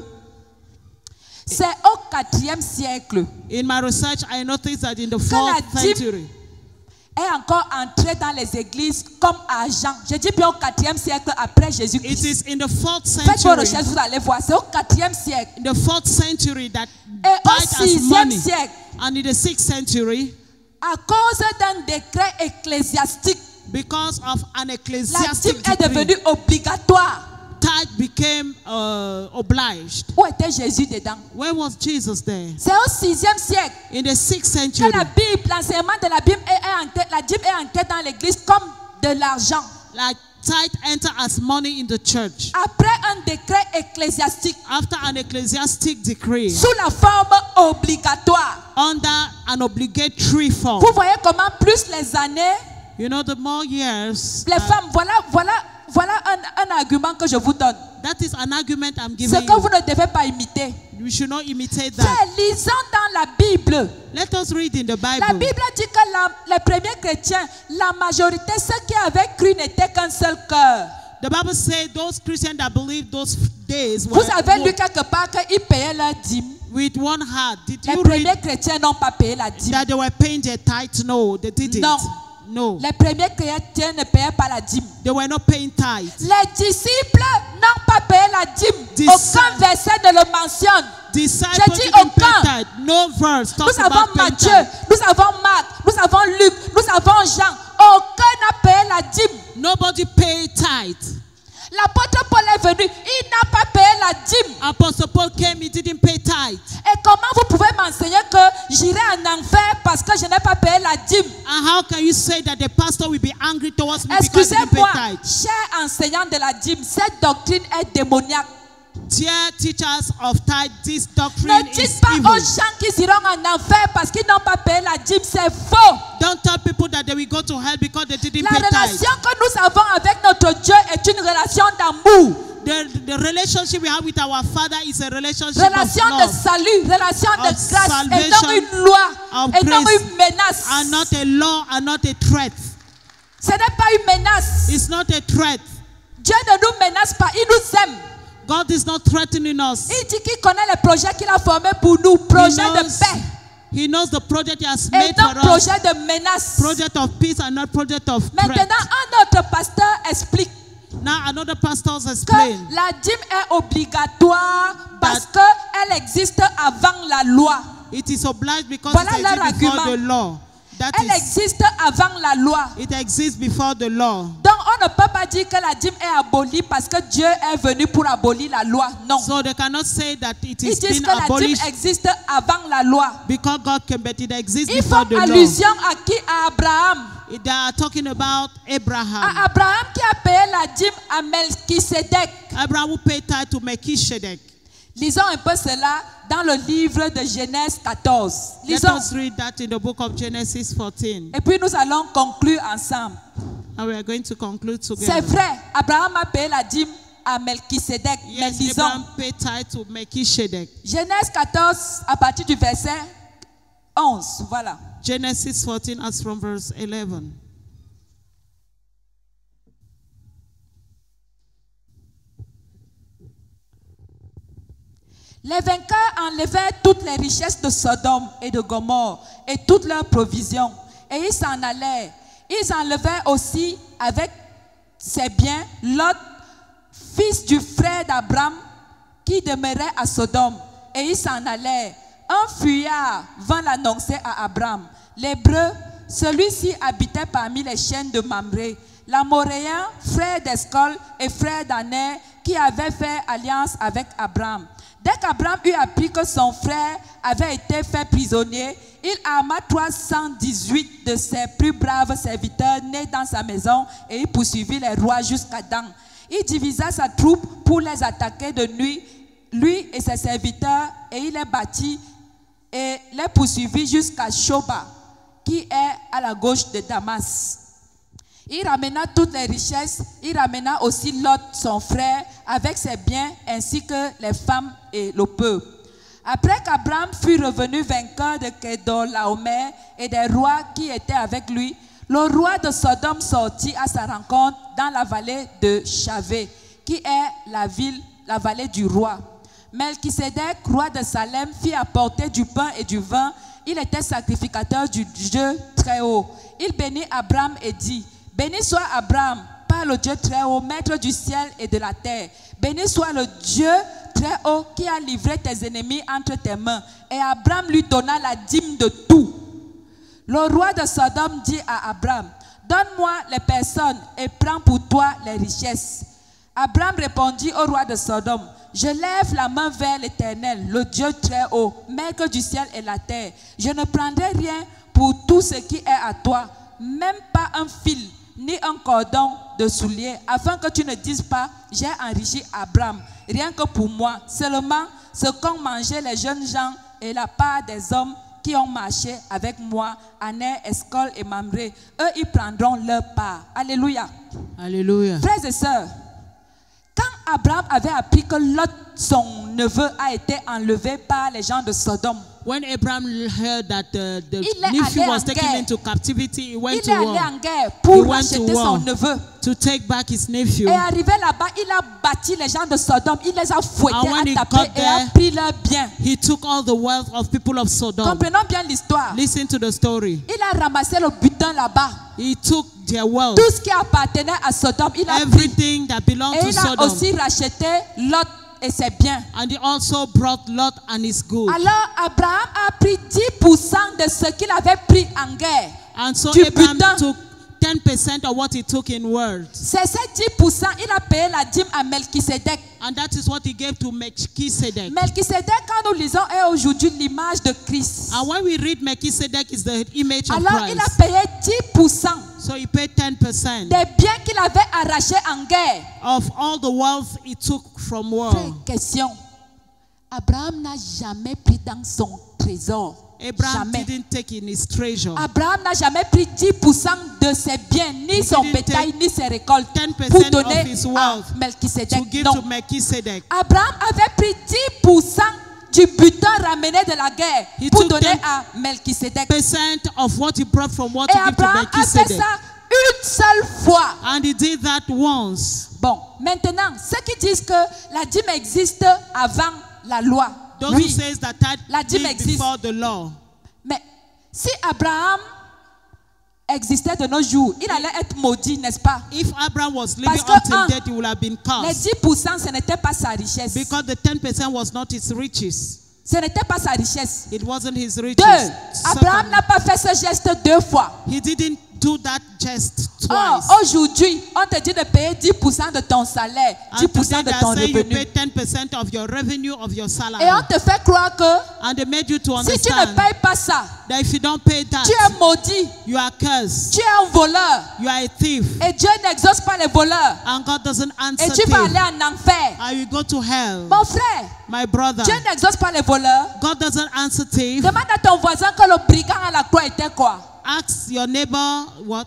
c'est au quatrième siècle In my research, I noticed that in the la fourth dîme century, est encore entré dans les églises comme argent. Je dis bien au quatrième siècle après it Jésus-Christ. is in the fourth Faites vos century, recherches, vous allez voir. C'est au quatrième siècle. in the fourth century that Et au tithe as sixième money. siècle, And in the sixth century, à cause d'un décret ecclésiastique, because of an la ecclesiastic dîme est decree, devenue obligatoire. tithe became uh, obliged. Où était Jésus dedans? Where was Jesus there? C'est au sixième siècle In the sixth que century, la Bible, l'enseignement de la Bible est, est entré, la dîme est entrée dans l'église comme de l'argent. like tithe enter as money in the church. Après un décret ecclésiastique, After an ecclesiastic decree, sous la forme obligatoire. under an obligatory form. Vous voyez comment plus les années, You know, the more years, les uh, femmes, voilà, voilà, voilà un, un argument que je vous donne. that is an argument I'm Ce giving que vous you. ne devez pas imiter. We should not imitate that. Frères, lisons dans la Bible. Let us read in the La Bible. Bible dit que la- les premiers chrétiens, la majorité, ceux qui avaient cru n'étaient qu'un seul cœur. The Bible says those Christians that believed those days were Vous avez lu one- quelque part qu'ils payaient leur dîme. with one heart. Did Les you premiers read chrétiens n'ont pas payé la dîme. that they were paying their tithe? No, they didn't. Non. No, Les premiers chrétiens ne payaient pas la dîme. they were not paying tithe. Les disciples n'ont pas payé la dîme. Dis- Aucun verset ne le mentionne. Disciples J'ai dit didn't pay aucun. tithe. No verse talks Nous avons about paying Matthieu, tithe. nous avons Marc, nous avons Luc, nous avons Jean. Aucun n'a payé Nobody paid tithe. L'apôtre Paul est venu, il n'a pas payé la dîme. Apostle Paul came, he didn't pay tithe. Et comment vous pouvez m'enseigner que j'irai en enfer parce que je n'ai pas payé la dîme? And how can you say that the pastor will be angry towards me because he didn't pay Excusez-moi, tithe? cher enseignant de la dîme, cette doctrine est démoniaque. Dear teachers of tithe, this doctrine Ne is dites pas evil. aux gens qu'ils iront en enfer parce qu'ils n'ont pas payé la dîme, c'est faux. Don't tell people that they will go to hell because they didn't La pay tithe. relation que nous avons avec notre Dieu est une relation d'amour, The, the relationship we have with our Father is a relationship relation of de love salut, relation of de grâce, et salvation, non une loi, of et non grace, une menace. and not a law and not a threat. Ce n'est pas une menace. It's not a threat. Dieu ne nous menace pas, il nous aime. God is not threatening us. Il dit qu'il connaît les projets qu'il a formés pour nous, projets He de knows, paix he knows the project He has et made non for us. projets de menace. Project of peace and not project of Maintenant, threat. un autre pasteur explique Now another pastor que explain la dîme est obligatoire parce qu'elle existe avant la loi. it is obliged because Voilà it leur exists before argument. the law. That Elle is, existe avant la loi. it exists before the law. Donc on ne peut pas dire que la dîme est abolie parce que Dieu est venu pour abolir la loi. Non. So they cannot say that it Ils is disent been que la dîme abolished existe avant la loi. because God can, but it exists Ils before font the law. allusion à qui? À Abraham. They are talking about Abraham. À Abraham qui a payé la dîme à Melchisedec. Abraham who paid tithe to Melchizedek. Lisons un peu cela dans le livre de Genèse quatorze. Let Lisons. us read that in the book of Genesis fourteen. Et puis nous allons conclure ensemble. And we are going to conclude C'est together. vrai, Abraham a payé la dîme à Melchisedec. Mais Yes, lisons. Abraham paid tithe to Melchizedek. Genèse quatorze à partir du verset onze. Voilà. Genesis fourteen as from verse eleven. Les vainqueurs enlevèrent toutes les richesses de Sodome et de Gomorrhe et toutes leurs provisions. Et ils s'en allèrent. Ils enlevèrent aussi avec ses biens Lot, fils du frère d'Abraham, qui demeurait à Sodome. Et ils s'en allèrent. Un fuyard vint l'annoncer à Abraham. L'Hébreu, celui-ci habitait parmi les chaînes de Mamré. L'Amoréen, frère d'Escol et frère d'Aner, qui avait fait alliance avec Abraham. Dès qu'Abraham eut appris que son frère avait été fait prisonnier, il arma trois cent dix-huit de ses plus braves serviteurs nés dans sa maison et il poursuivit les rois jusqu'à Dan. Il divisa sa troupe pour les attaquer de nuit, lui et ses serviteurs, et il les battit et les poursuivit jusqu'à Shoba, qui est à la gauche de Damas. Il ramena toutes les richesses, il ramena aussi Lot, son frère, avec ses biens, ainsi que les femmes et le peuple. Après qu'Abraham fut revenu vainqueur de Kedorlaomer et des rois qui étaient avec lui, le roi de Sodome sortit à sa rencontre dans la vallée de Chavé, qui est la ville, la vallée du roi. Melchisedec, roi de Salem, fit apporter du pain et du vin. Il était sacrificateur du Dieu très haut. Il bénit Abraham et dit: béni soit Abraham par le Dieu très haut, maître du ciel et de la terre. Béni soit le Dieu très haut qui a livré tes ennemis entre tes mains. Et Abraham lui donna la dîme de tout. Le roi de Sodome dit à Abraham: donne-moi les personnes et prends pour toi les richesses. Abraham répondit au roi de Sodome: je lève la main vers l'Éternel, le Dieu très haut, maître du ciel et la terre. Je ne prendrai rien pour tout ce qui est à toi, même pas un fil ni un cordon de soulier, afin que tu ne dises pas: j'ai enrichi Abraham, rien que pour moi, seulement ce qu'ont mangé les jeunes gens et la part des hommes qui ont marché avec moi, Aner, Escol et Mamré. Eux, ils prendront leur part. Alléluia. Alléluia. Frères et sœurs, quand Abraham avait appris que Lot, son neveu, a été enlevé par les gens de Sodome, When Abraham heard that uh, the Il est nephew allé was en taken guerre. into captivity, he went il to est allé war en guerre He pour went racheter to son war. neveu. to take back his nephew. Et arrivé là-bas, il a battu les gens de Sodome, il les a fouettés, And when he a tapé got et a there, pris leurs biens. He took all the wealth of people of Sodom. Comprenons bien l'histoire. Listen to the story. Il a ramassé le butin là-bas. He took their wealth, Tout ce qui appartenait à Sodome, il a pris. everything that belonged Et to il a Sodom. aussi racheté Lot et ses biens. And he also brought Lot and his goods. Alors Abraham a pris dix pour cent de ce qu'il avait pris en guerre. And so du Abraham butin. took ten percent of what he took in words. C'est ces dix pour cent, il a payé la dîme à Melchisedec. And that is what he gave to Melchizedek. Melchisedec, quand nous lisons, est aujourd'hui l'image de Christ. And when we read Melchizedek is the image of Alors il a Christ. payé dix pour cent So he paid ten percent des biens qu'il avait arrachés en guerre. of all the wealth he took from war. Frère, question. Abraham n'a jamais pris dans son trésor. Abraham Jamais. didn't take in his treasure Abraham n'a jamais pris dix pour cent de ses biens, ni He son didn't bétail, take ni ses récoltes, ten pour percent donner of his à wealth to Melchisedec. give Non. to Melchizedek. Abraham avait pris dix pour cent du butin ramené de la guerre He pour took donner ten à Melchisedec. Percent of what he brought from war Et to give to Abraham a fait Melchizedek. ça une seule fois. And he did that once. Bon, maintenant, ceux qui disent que la dîme existe avant la loi, Those who oui. says that tithe La dîme lived existe. before the law. Mais si Abraham existait de nos jours, il allait être maudit, n'est-ce pas? If Abraham was living Parce que, until un, death, he would have been Les cursed. dix pour cent, ce n'était pas sa richesse. Because the ten percent was not his riches. Ce n'était pas sa richesse. It wasn't his riches. Deux, Abraham Second, n'a pas fait ce geste deux fois. he didn't do that just Or, twice. aujourd'hui, on te dit de payer dix pour cent de ton salaire, dix And pour today cent de they ton are saying you revenu. pay ten percent of your revenue of your salary. Et on te fait croire que And they made you to si tu ne understand payes pas ça, that if you don't pay that, tu es maudit, you are cursed. tu es un voleur. You are a thief. Et Dieu n'exauce pas les voleurs. And God doesn't Et answer tu vas thief. aller en enfer. And you go to hell. Mon frère, My brother, Dieu n'exauce pas les voleurs. God doesn't answer thief. Demande à ton voisin que le brigand à la croix était quoi? Ask your neighbor what?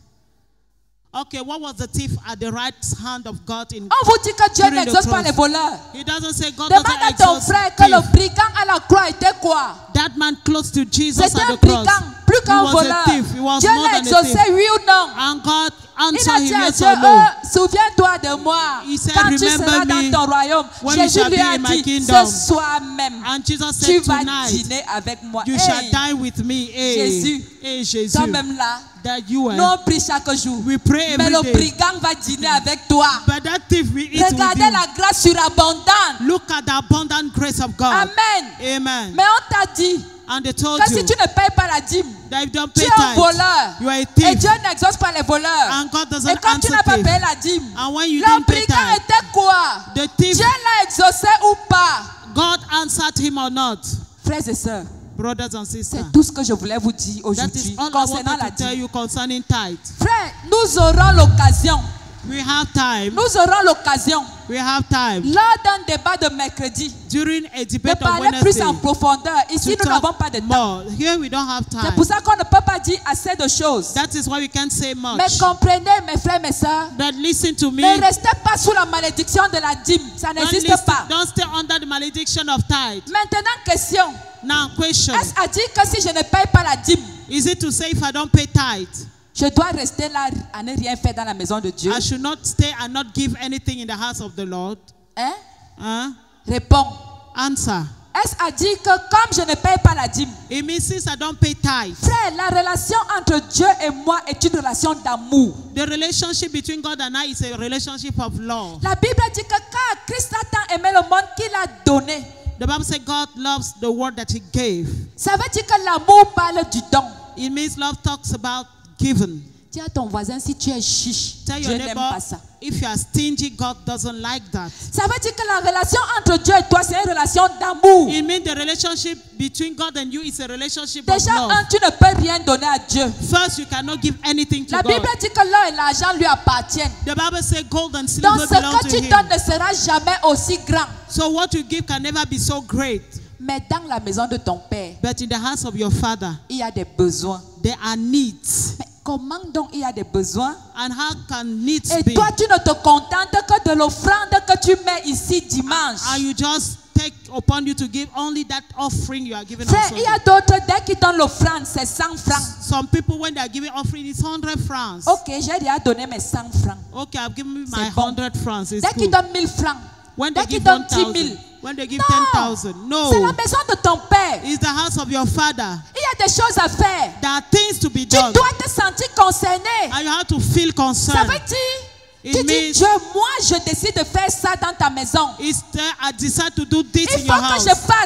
Okay, what was the thief at the right hand of God in? On vous dit que Dieu During the n'exauce pas cross. les voleurs. He doesn't say God Demande doesn't à ton exalt frère que le thief. brigand à la croix était quoi? That man close to Jesus C'était at un the cross. brigand, plus He qu'un was a voleur. thief. He was Dieu more l'a than a thief. exaucé, oui ou non? And God Il a answered dit him à yes Dieu, or no. euh, souviens-toi de moi. He said, Quand tu "Remember seras me dans ton royaume, when you Jésus shall lui be a in my dit, kingdom." ce soir même, And Jesus tu said vas tonight, dîner avec moi. you Hey, shall dine with me. Hey, Jésus, hey, Jesus. toi-même là, That you are. nous on prie chaque jour. We pray Mais every le day. brigand va dîner avec toi. But that thief we eat with Regardez you. la grâce surabondante. Look at the abundant grace of God. Amen. Amen. Mais on t'a dit And they told que you si tu ne payes pas la dîme, that if you don't tu pay es un tithe, voleur. you are a Et thief. Dieu n'exauce pas les voleurs. And God doesn't Et quand tu answer n'as pas thief. payé la dîme, And when you le didn't pay brigand tithe, était quoi? the thief, Dieu l'a exaucé ou pas? God answered him or not. Frères et sœurs, Brothers and c'est sisters, tout ce que je voulais vous dire that aujourd'hui is all I concernant la wanted to tell dîme. you concerning tithe. Frère, nous aurons l'occasion, We have time. nous aurons l'occasion, We have time. lors d'un débat de mercredi, During a de debate on parler plus Wednesday, en profondeur. Ici, to nous n'avons talk pas de temps. more. Here we don't have C'est time. pour ça qu'on ne peut pas dire assez de choses. That is why we can't say Mais much. comprenez, mes frères, mes sœurs, But listen to me. ne restez pas sous la malédiction de la dîme. Ça Don't, n'existe listen, pas. don't stay under the malediction of tithe. Maintenant, question. Now, question. Est-ce à dire que si je ne paye pas la dîme, Is it to say if I don't pay tithe, je dois rester là à ne rien faire dans la maison de Dieu? I should not stay and not give anything in the house of the Lord? Hein? Huh? Réponds. Answer. Est-ce à dire que comme je ne paye pas la dîme, It means since I don't pay tithe, frère, la relation entre Dieu et moi est une relation d'amour. the relationship between God and I is a relationship of love. La Bible dit que car Christ a tant aimé le monde qu'il a donné. The Bible says God loves the word that he gave. Ça veut dire que l'amour parle du don. It means love talks about giving. Dis à ton voisin, si tu es chiche, Tell Dieu your n'aime neighbor, pas ça. if you are stingy, God doesn't like that. Ça veut dire que la relation entre Dieu et toi, c'est une relation d'amour. It means the relationship between God and you is a relationship Déjà, of love. un, tu ne peux rien donner à Dieu. First, you cannot give anything to La Bible God. dit que l'or et l'argent lui appartiennent. The Bible says gold and Donc, silver ce belong que to tu him. donnes ne sera jamais aussi grand. So what you give can never be so great. Mais dans la maison de ton père, But in the house of your father, il y a des besoins. there are needs. Mais comment donc il y a des besoins? And how can needs Et be? toi, tu ne te contentes que de l'offrande que tu mets ici dimanche. And you just take upon you to give only that offering you are giving on Frère, il y Sunday. a d'autres, dès qu'ils donnent l'offrande, c'est cent francs. Some people, when they are giving offering, it's one hundred francs. Ok, j'ai déjà donné mes cent francs. Okay, I've given me my C'est bon. one hundred francs. It's Dès qu'ils good. donnent mille francs, When dès they qu'ils give donnent one dix thousand, mille. when they give Non, ten thousand, c'est la no. maison de ton père. It's the house of your father. Il y a des choses à faire. There are things to be Tu done. dois te sentir concerné. And you have to feel Ça concerned. veut dire, It tu dis, means- Dieu, moi, je décide de faire ça dans ta maison. It's there, I decide to do this Il in your faut que house. je fasse.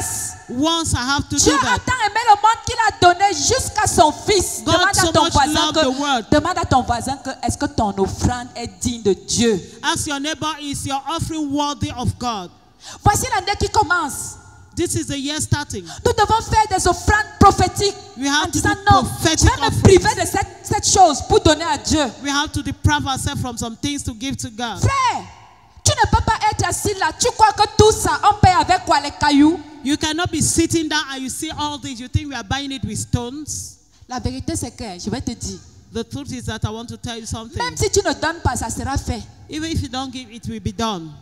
Once I have to Dieu do a that. tant aimé le monde qu'il a donné jusqu'à son fils. God Demande à so ton much voisin loved the que, world. demande à ton voisin que est-ce que ton offrande est digne de Dieu. Ask your neighbor, is your offering worthy of God? Voici l'année qui commence. This is the year starting. Nous devons faire des offrandes prophétiques We have en to disant do non, je prophetic vais me offerings. priver de cette, cette chose pour donner à Dieu. We have to deprive ourselves from some things to give to God. Frère, tu ne peux pas être assis là. Tu crois que tout ça, on paye avec quoi, les cailloux? You cannot be sitting down and you see all this. You think we are buying it with stones? La vérité, c'est que, je vais te dire, The truth is that I want to tell you something. même si tu ne donnes pas, ça sera fait. Even if you don't give, it will be done.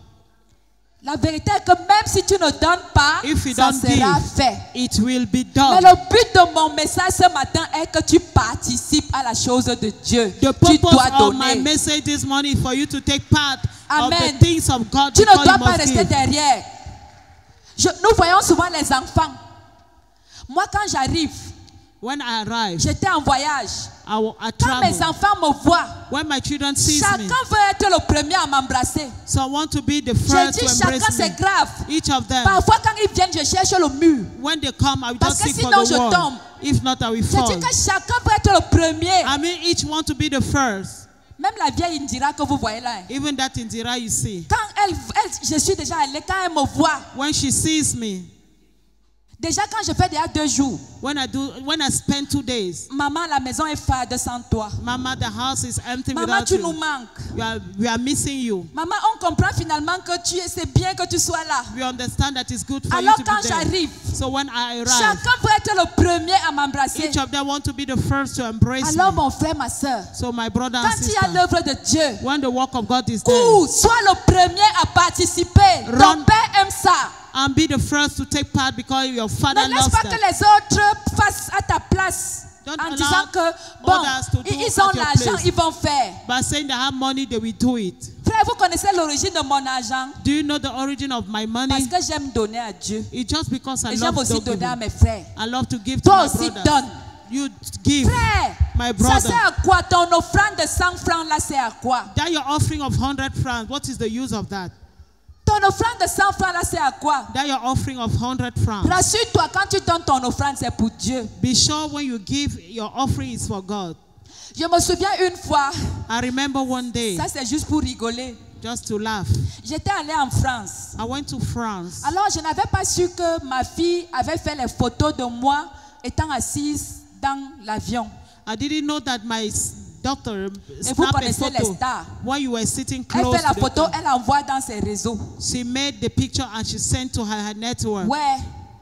La vérité est que même si tu ne donnes pas, If you ça don't sera give, fait. it will be Mais done. le but de mon message ce matin est que tu participes à la chose de Dieu. The Tu purpose dois of my donner. message this morning is for you to take part of Amen. the things of God. Tu ne because dois you pas must rester give. derrière. Je- nous voyons souvent les enfants. Moi, quand j'arrive, When I arrive, j'étais en voyage. I, will, I Quand mes travel. enfants me voient, When my children see chacun me, veut être le premier à m'embrasser. so I want to be the Je first dis to chacun, embrace c'est me. grave. Each of them. Parfois, quand ils viennent, je cherche le mur. When they come, I will Parce just que seek sinon, for the je wall. tombe. If not, I will Je fall. dis que chacun veut être le premier. I mean, each want to be the first. Même la vieille Indira que vous voyez là. Even that Indira you see. Quand elle, elle, je suis déjà allée, quand elle me voit, When she sees me, déjà quand je fais déjà deux jours, when I do, when I spend two days, maman, la maison est fade sans toi. Mama, the house is empty Maman, without tu nous you. manques. We are, we are missing you. Maman, on comprend finalement que tu es, c'est bien que tu sois là. We understand that it's good for Alors you to quand be there. j'arrive, So when I arrive, chacun veut être le premier à m'embrasser. each of them want to be the first to embrace Alors me. mon frère, ma soeur, So my brother and quand il y a sister, l'œuvre de Dieu, when the work of God is there, cours, sois le premier à participer. Ton Run. père aime ça. and be the first to take part because your father Ne laisse loves pas que that. les autres fassent à ta place. Don't En allow disant que, bon, others to do ils ils ont at your l'argent, place. ils vont faire. By saying they have money, they will do it. Frère, vous connaissez l'origine de mon argent? Do you know the origin of my Parce money? que j'aime donner à Dieu. It's just because I Et j'aime love aussi to donner à give. mes frères. I love to give to Toi my aussi brothers. donne. You give. Frère, My ça brother. sert à quoi? Ton offrande de cent francs là, c'est à quoi? That your offering of one hundred francs, what is the use of that? Ton offrande de cent francs là, c'est à quoi? That your offering of one hundred francs. Rassure-toi, quand tu donnes ton offrande, c'est pour Dieu. Be sure when you give, your offering is for God. Je me souviens une fois, I remember one day, ça c'est juste pour rigoler. just to laugh, J'étais allée en France. I went to France. Alors, je n'avais pas su que ma fille avait fait les photos de moi étant assise dans l'avion. I didn't know that my s- daughter Et vous snapped a connaissez les photo stars. when you were sitting Elle close fait la to photo, the car. elle envoie dans ses réseaux. She made the picture and she sent to her, her network. Ouais,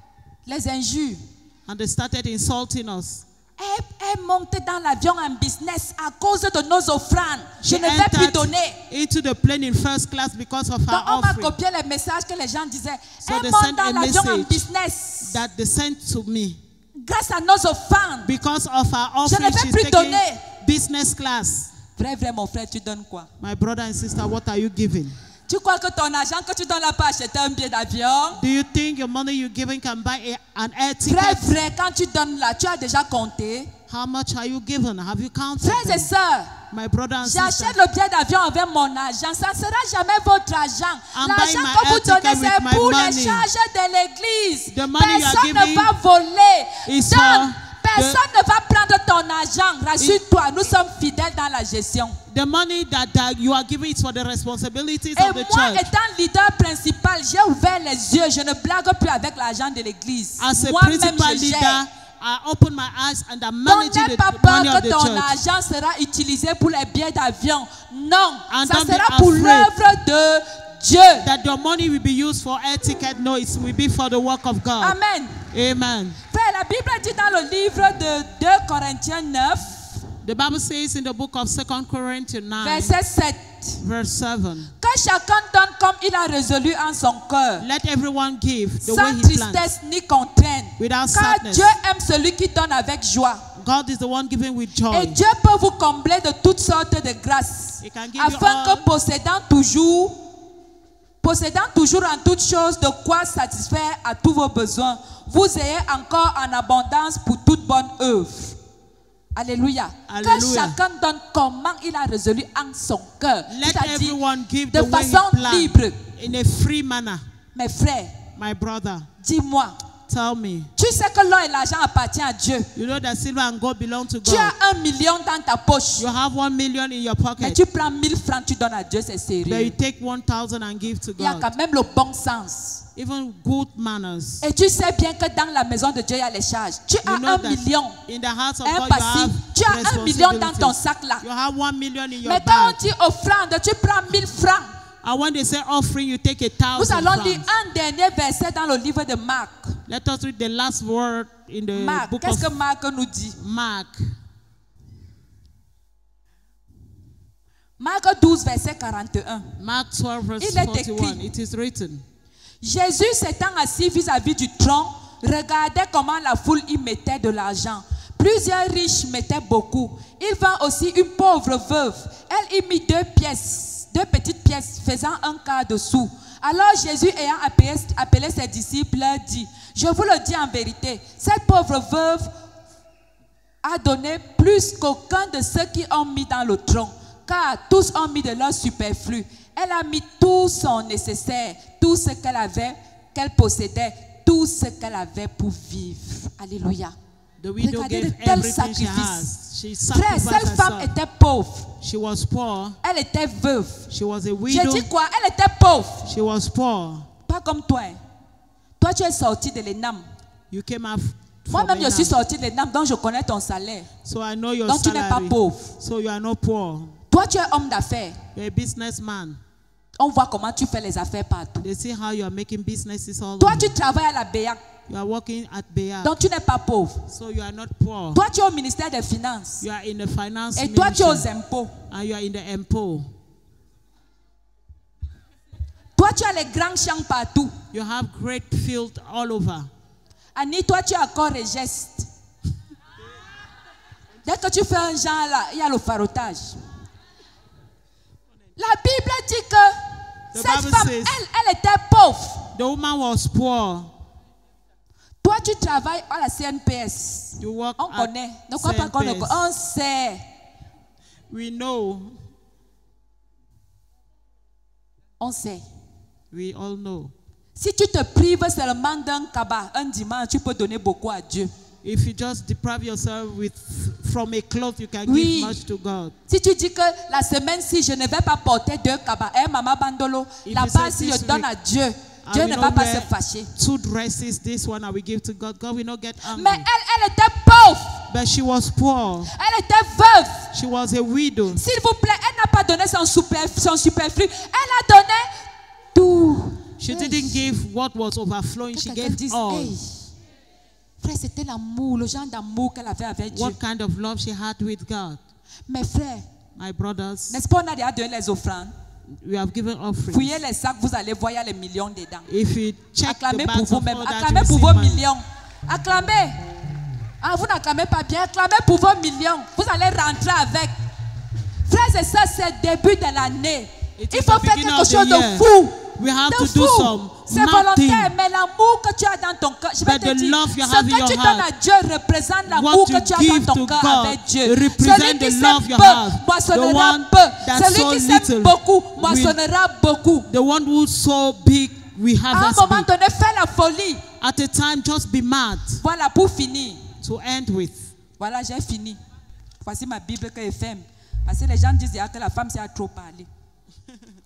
les injures. And they started insulting us. Elle, elle monte dans l'avion en business à cause de nos offrandes. Je She ne vais plus entered donner. into the plane in first class because of Donc, her on m'a offering copié les messages que les gens disaient. So Elle they monte sent dans a l'avion en message business. that they sent to me. Grâce à nos offrandes. Because of her Je offering, ne vais she's plus taking donner. business class. Vrai, vrai, mon frère, tu donnes quoi? My brother and sister, what are you giving? Tu crois que ton argent que tu donnes là pas acheter un billet d'avion? Do you think your money you're giving can buy a, an air Vrai, ticket? vrai, quand tu donnes là, tu as déjà compté. How much are you given? Have you counted Frères et them? sœurs, My brother and sister, j'achète le billet d'avion avec mon argent. Ça ne sera jamais votre argent. I'm L'argent buying my que vous air donnez, ticket with c'est my pour les money. charges de l'église. The money you are Personne ne giving va voler. is Donc, for personne ne va prendre ton argent. Rassure-toi, nous sommes fidèles dans la gestion. the money that, that you are giving is for the responsibilities Et of the moi, church. étant leader principal, j'ai ouvert les yeux. Je ne blague plus avec l'argent de l'église. As a Moi-même, principal je leader, gère. I open my eyes and I'm Donc, managing n'aie the pas money peur of que the ton church. argent sera utilisé pour les billets d'avion. Non, And ça don't be sera pour afraid l'œuvre de Dieu. That your money will be used for air ticket. No, it will be for the work of God. Amen. Amen. Frère, la Bible dit dans le livre de deux Corinthiens neuf, The Bible says in the book of Second Corinthians nine, verset sept, verse seven, que chacun donne comme il a résolu en son cœur, let everyone give the way sans he plans, tristesse ni contrainte, without car sadness. Dieu aime celui qui donne avec joie. God is the one giving with Et joy. Dieu peut vous combler de toutes sortes de grâces, He can give you afin all, que possédant toujours, possédant toujours en toutes choses de quoi satisfaire à tous vos besoins, vous ayez encore en abondance pour toute bonne œuvre. Alléluia. Que Alléluia. chacun donne comment il a résolu en son cœur. let C'est-à-dire everyone give de the way he façon plans libre. in a free manner. Mes frères, My brother, dis-moi, tell me. Tu sais que l'or et l'argent appartiennent à Dieu. You know that silver and gold belong to Tu God. as un million dans ta poche. You have one million in your Mais pocket. tu prends mille francs, tu donnes à Dieu, c'est But you sérieux. take one thousand and give to Il y a God. quand même le bon sens. Even good manners. Et tu sais bien que dans la maison de Dieu, il y a les charges. Tu as You know un that million. in the house of Un God, you passif. have Tu as un million dans ton responsibilities. sac là. You have one million in your Mais quand on bag. dit offrande, tu prends mille francs. And when they say offering, you take a Nous thousand allons lire francs. un dernier verset dans le livre de Marc. Let us read the last word in the Marc, book qu'est-ce que of Marc nous dit? Mark. Marc douze, verset quarante et un. Mark twelve, verse Il est forty-one. écrit. It is written. Jésus s'étant assis vis-à-vis du trône, regardait comment la foule y mettait de l'argent. Plusieurs riches mettaient beaucoup. Il vint aussi une pauvre veuve. Elle y mit deux pièces, deux petites pièces faisant un quart de sou. Alors Jésus, ayant appelé, appelé ses disciples, leur dit, je vous le dis en vérité, cette pauvre veuve a donné plus qu'aucun de ceux qui ont mis dans le tronc, car tous ont mis de leur superflu. Elle a mis tout son nécessaire, tout ce qu'elle avait, qu'elle possédait, tout ce qu'elle avait pour vivre. Alléluia. The widow Regardez gave de tels everything she sacrifices. has. She Frère, sacrificed cette femme herself. était pauvre. She was poor. Elle était veuve. She was a J'ai widow. dit quoi? Elle était pauvre. She was poor. Pas comme toi. hein. Toi, tu es sorti de l'ENAM. You came out Moi-même, from je suis Enam. sorti de l'ENAM, donc je connais ton salaire. So I know your Donc, tu n'es pas salary. pauvre. So you are not poor. Toi, tu es homme d'affaires. You're a businessman. On voit comment tu fais les affaires partout. They see how you are making businesses all Toi, over. tu travailles à la B E A C. You are working at Beya. Donc, tu n'es pas pauvre. So you are not poor. Toi, tu es au ministère des Finances. You are in the finance Et toi, tu es aux ministry. impôts. And you are in the M P O. Toi, tu as les grands champs partout. You have great field all over. Annie, toi, tu as corps et geste. Dès que tu fais un genre là, il y a le farotage. La Bible dit que The cette Bible femme, says- elle, elle était pauvre. The woman was poor. Toi, tu travailles à la C N P S. You work On at connaît. Ne crois pas qu'on ne C N P S. connaît. On sait. We know. On sait. We all know. Si tu te prives seulement d'un cabas, un dimanche, tu peux donner beaucoup à Dieu. If you just deprive yourself with from a cloth, you can Oui. give much to God. Si tu dis que la semaine-ci, je ne vais pas porter deux cabas, eh, maman Bandolo, If la you say part si je this donne week, à Dieu, I Dieu will ne not va pas se wear fâcher. two dresses. This one I will give to God. God will not get angry. Mais elle, elle était pauvre. But she was poor. Elle était veuve. She was a widow. S'il vous plaît, elle n'a pas donné son, super, son superflu. Elle a donné tout. She Hey. didn't give what was overflowing. Que She quelqu'un gave dise, all. hey, frère, c'était l'amour, le genre d'amour qu'elle avait avec Dieu. What kind of love she had with God. Mes frères, My brothers, n'est-ce pas, on a déjà donné les offrandes. we have given offerings. Fouillez les sacs, vous allez voir, il y a les millions dedans. If you check the Acclamez pour bags of vous-même. all that, Acclamez you pour see vos money. millions. Acclamez. Ah, vous n'acclamez pas bien. Acclamez pour vos millions. Vous allez rentrer avec. Frères et sœurs, c'est le début de l'année. It Il is faut the faire beginning quelque of the chose de year. fou. We have De to fou. do some C'est mad volontaire, thing. mais l'amour que tu as dans ton cœur, je vais But te the dire, love you ce have in que your tu heart, donnes à Dieu représente l'amour what que you tu as give dans ton to cœur God avec Dieu. represent Celui qui the sème love you peu, have. The moissonnera one peu. that Celui sow qui sème little beaucoup, will- moissonnera beaucoup. The one who's so big, we have À un that moment big. donné, fais la folie. At a time, just be mad. Voilà, pour finir. To end with. Voilà, j'ai fini. Voici ma Bible que je ferme. Parce que les gens disent déjà que la femme, c'est à trop parler.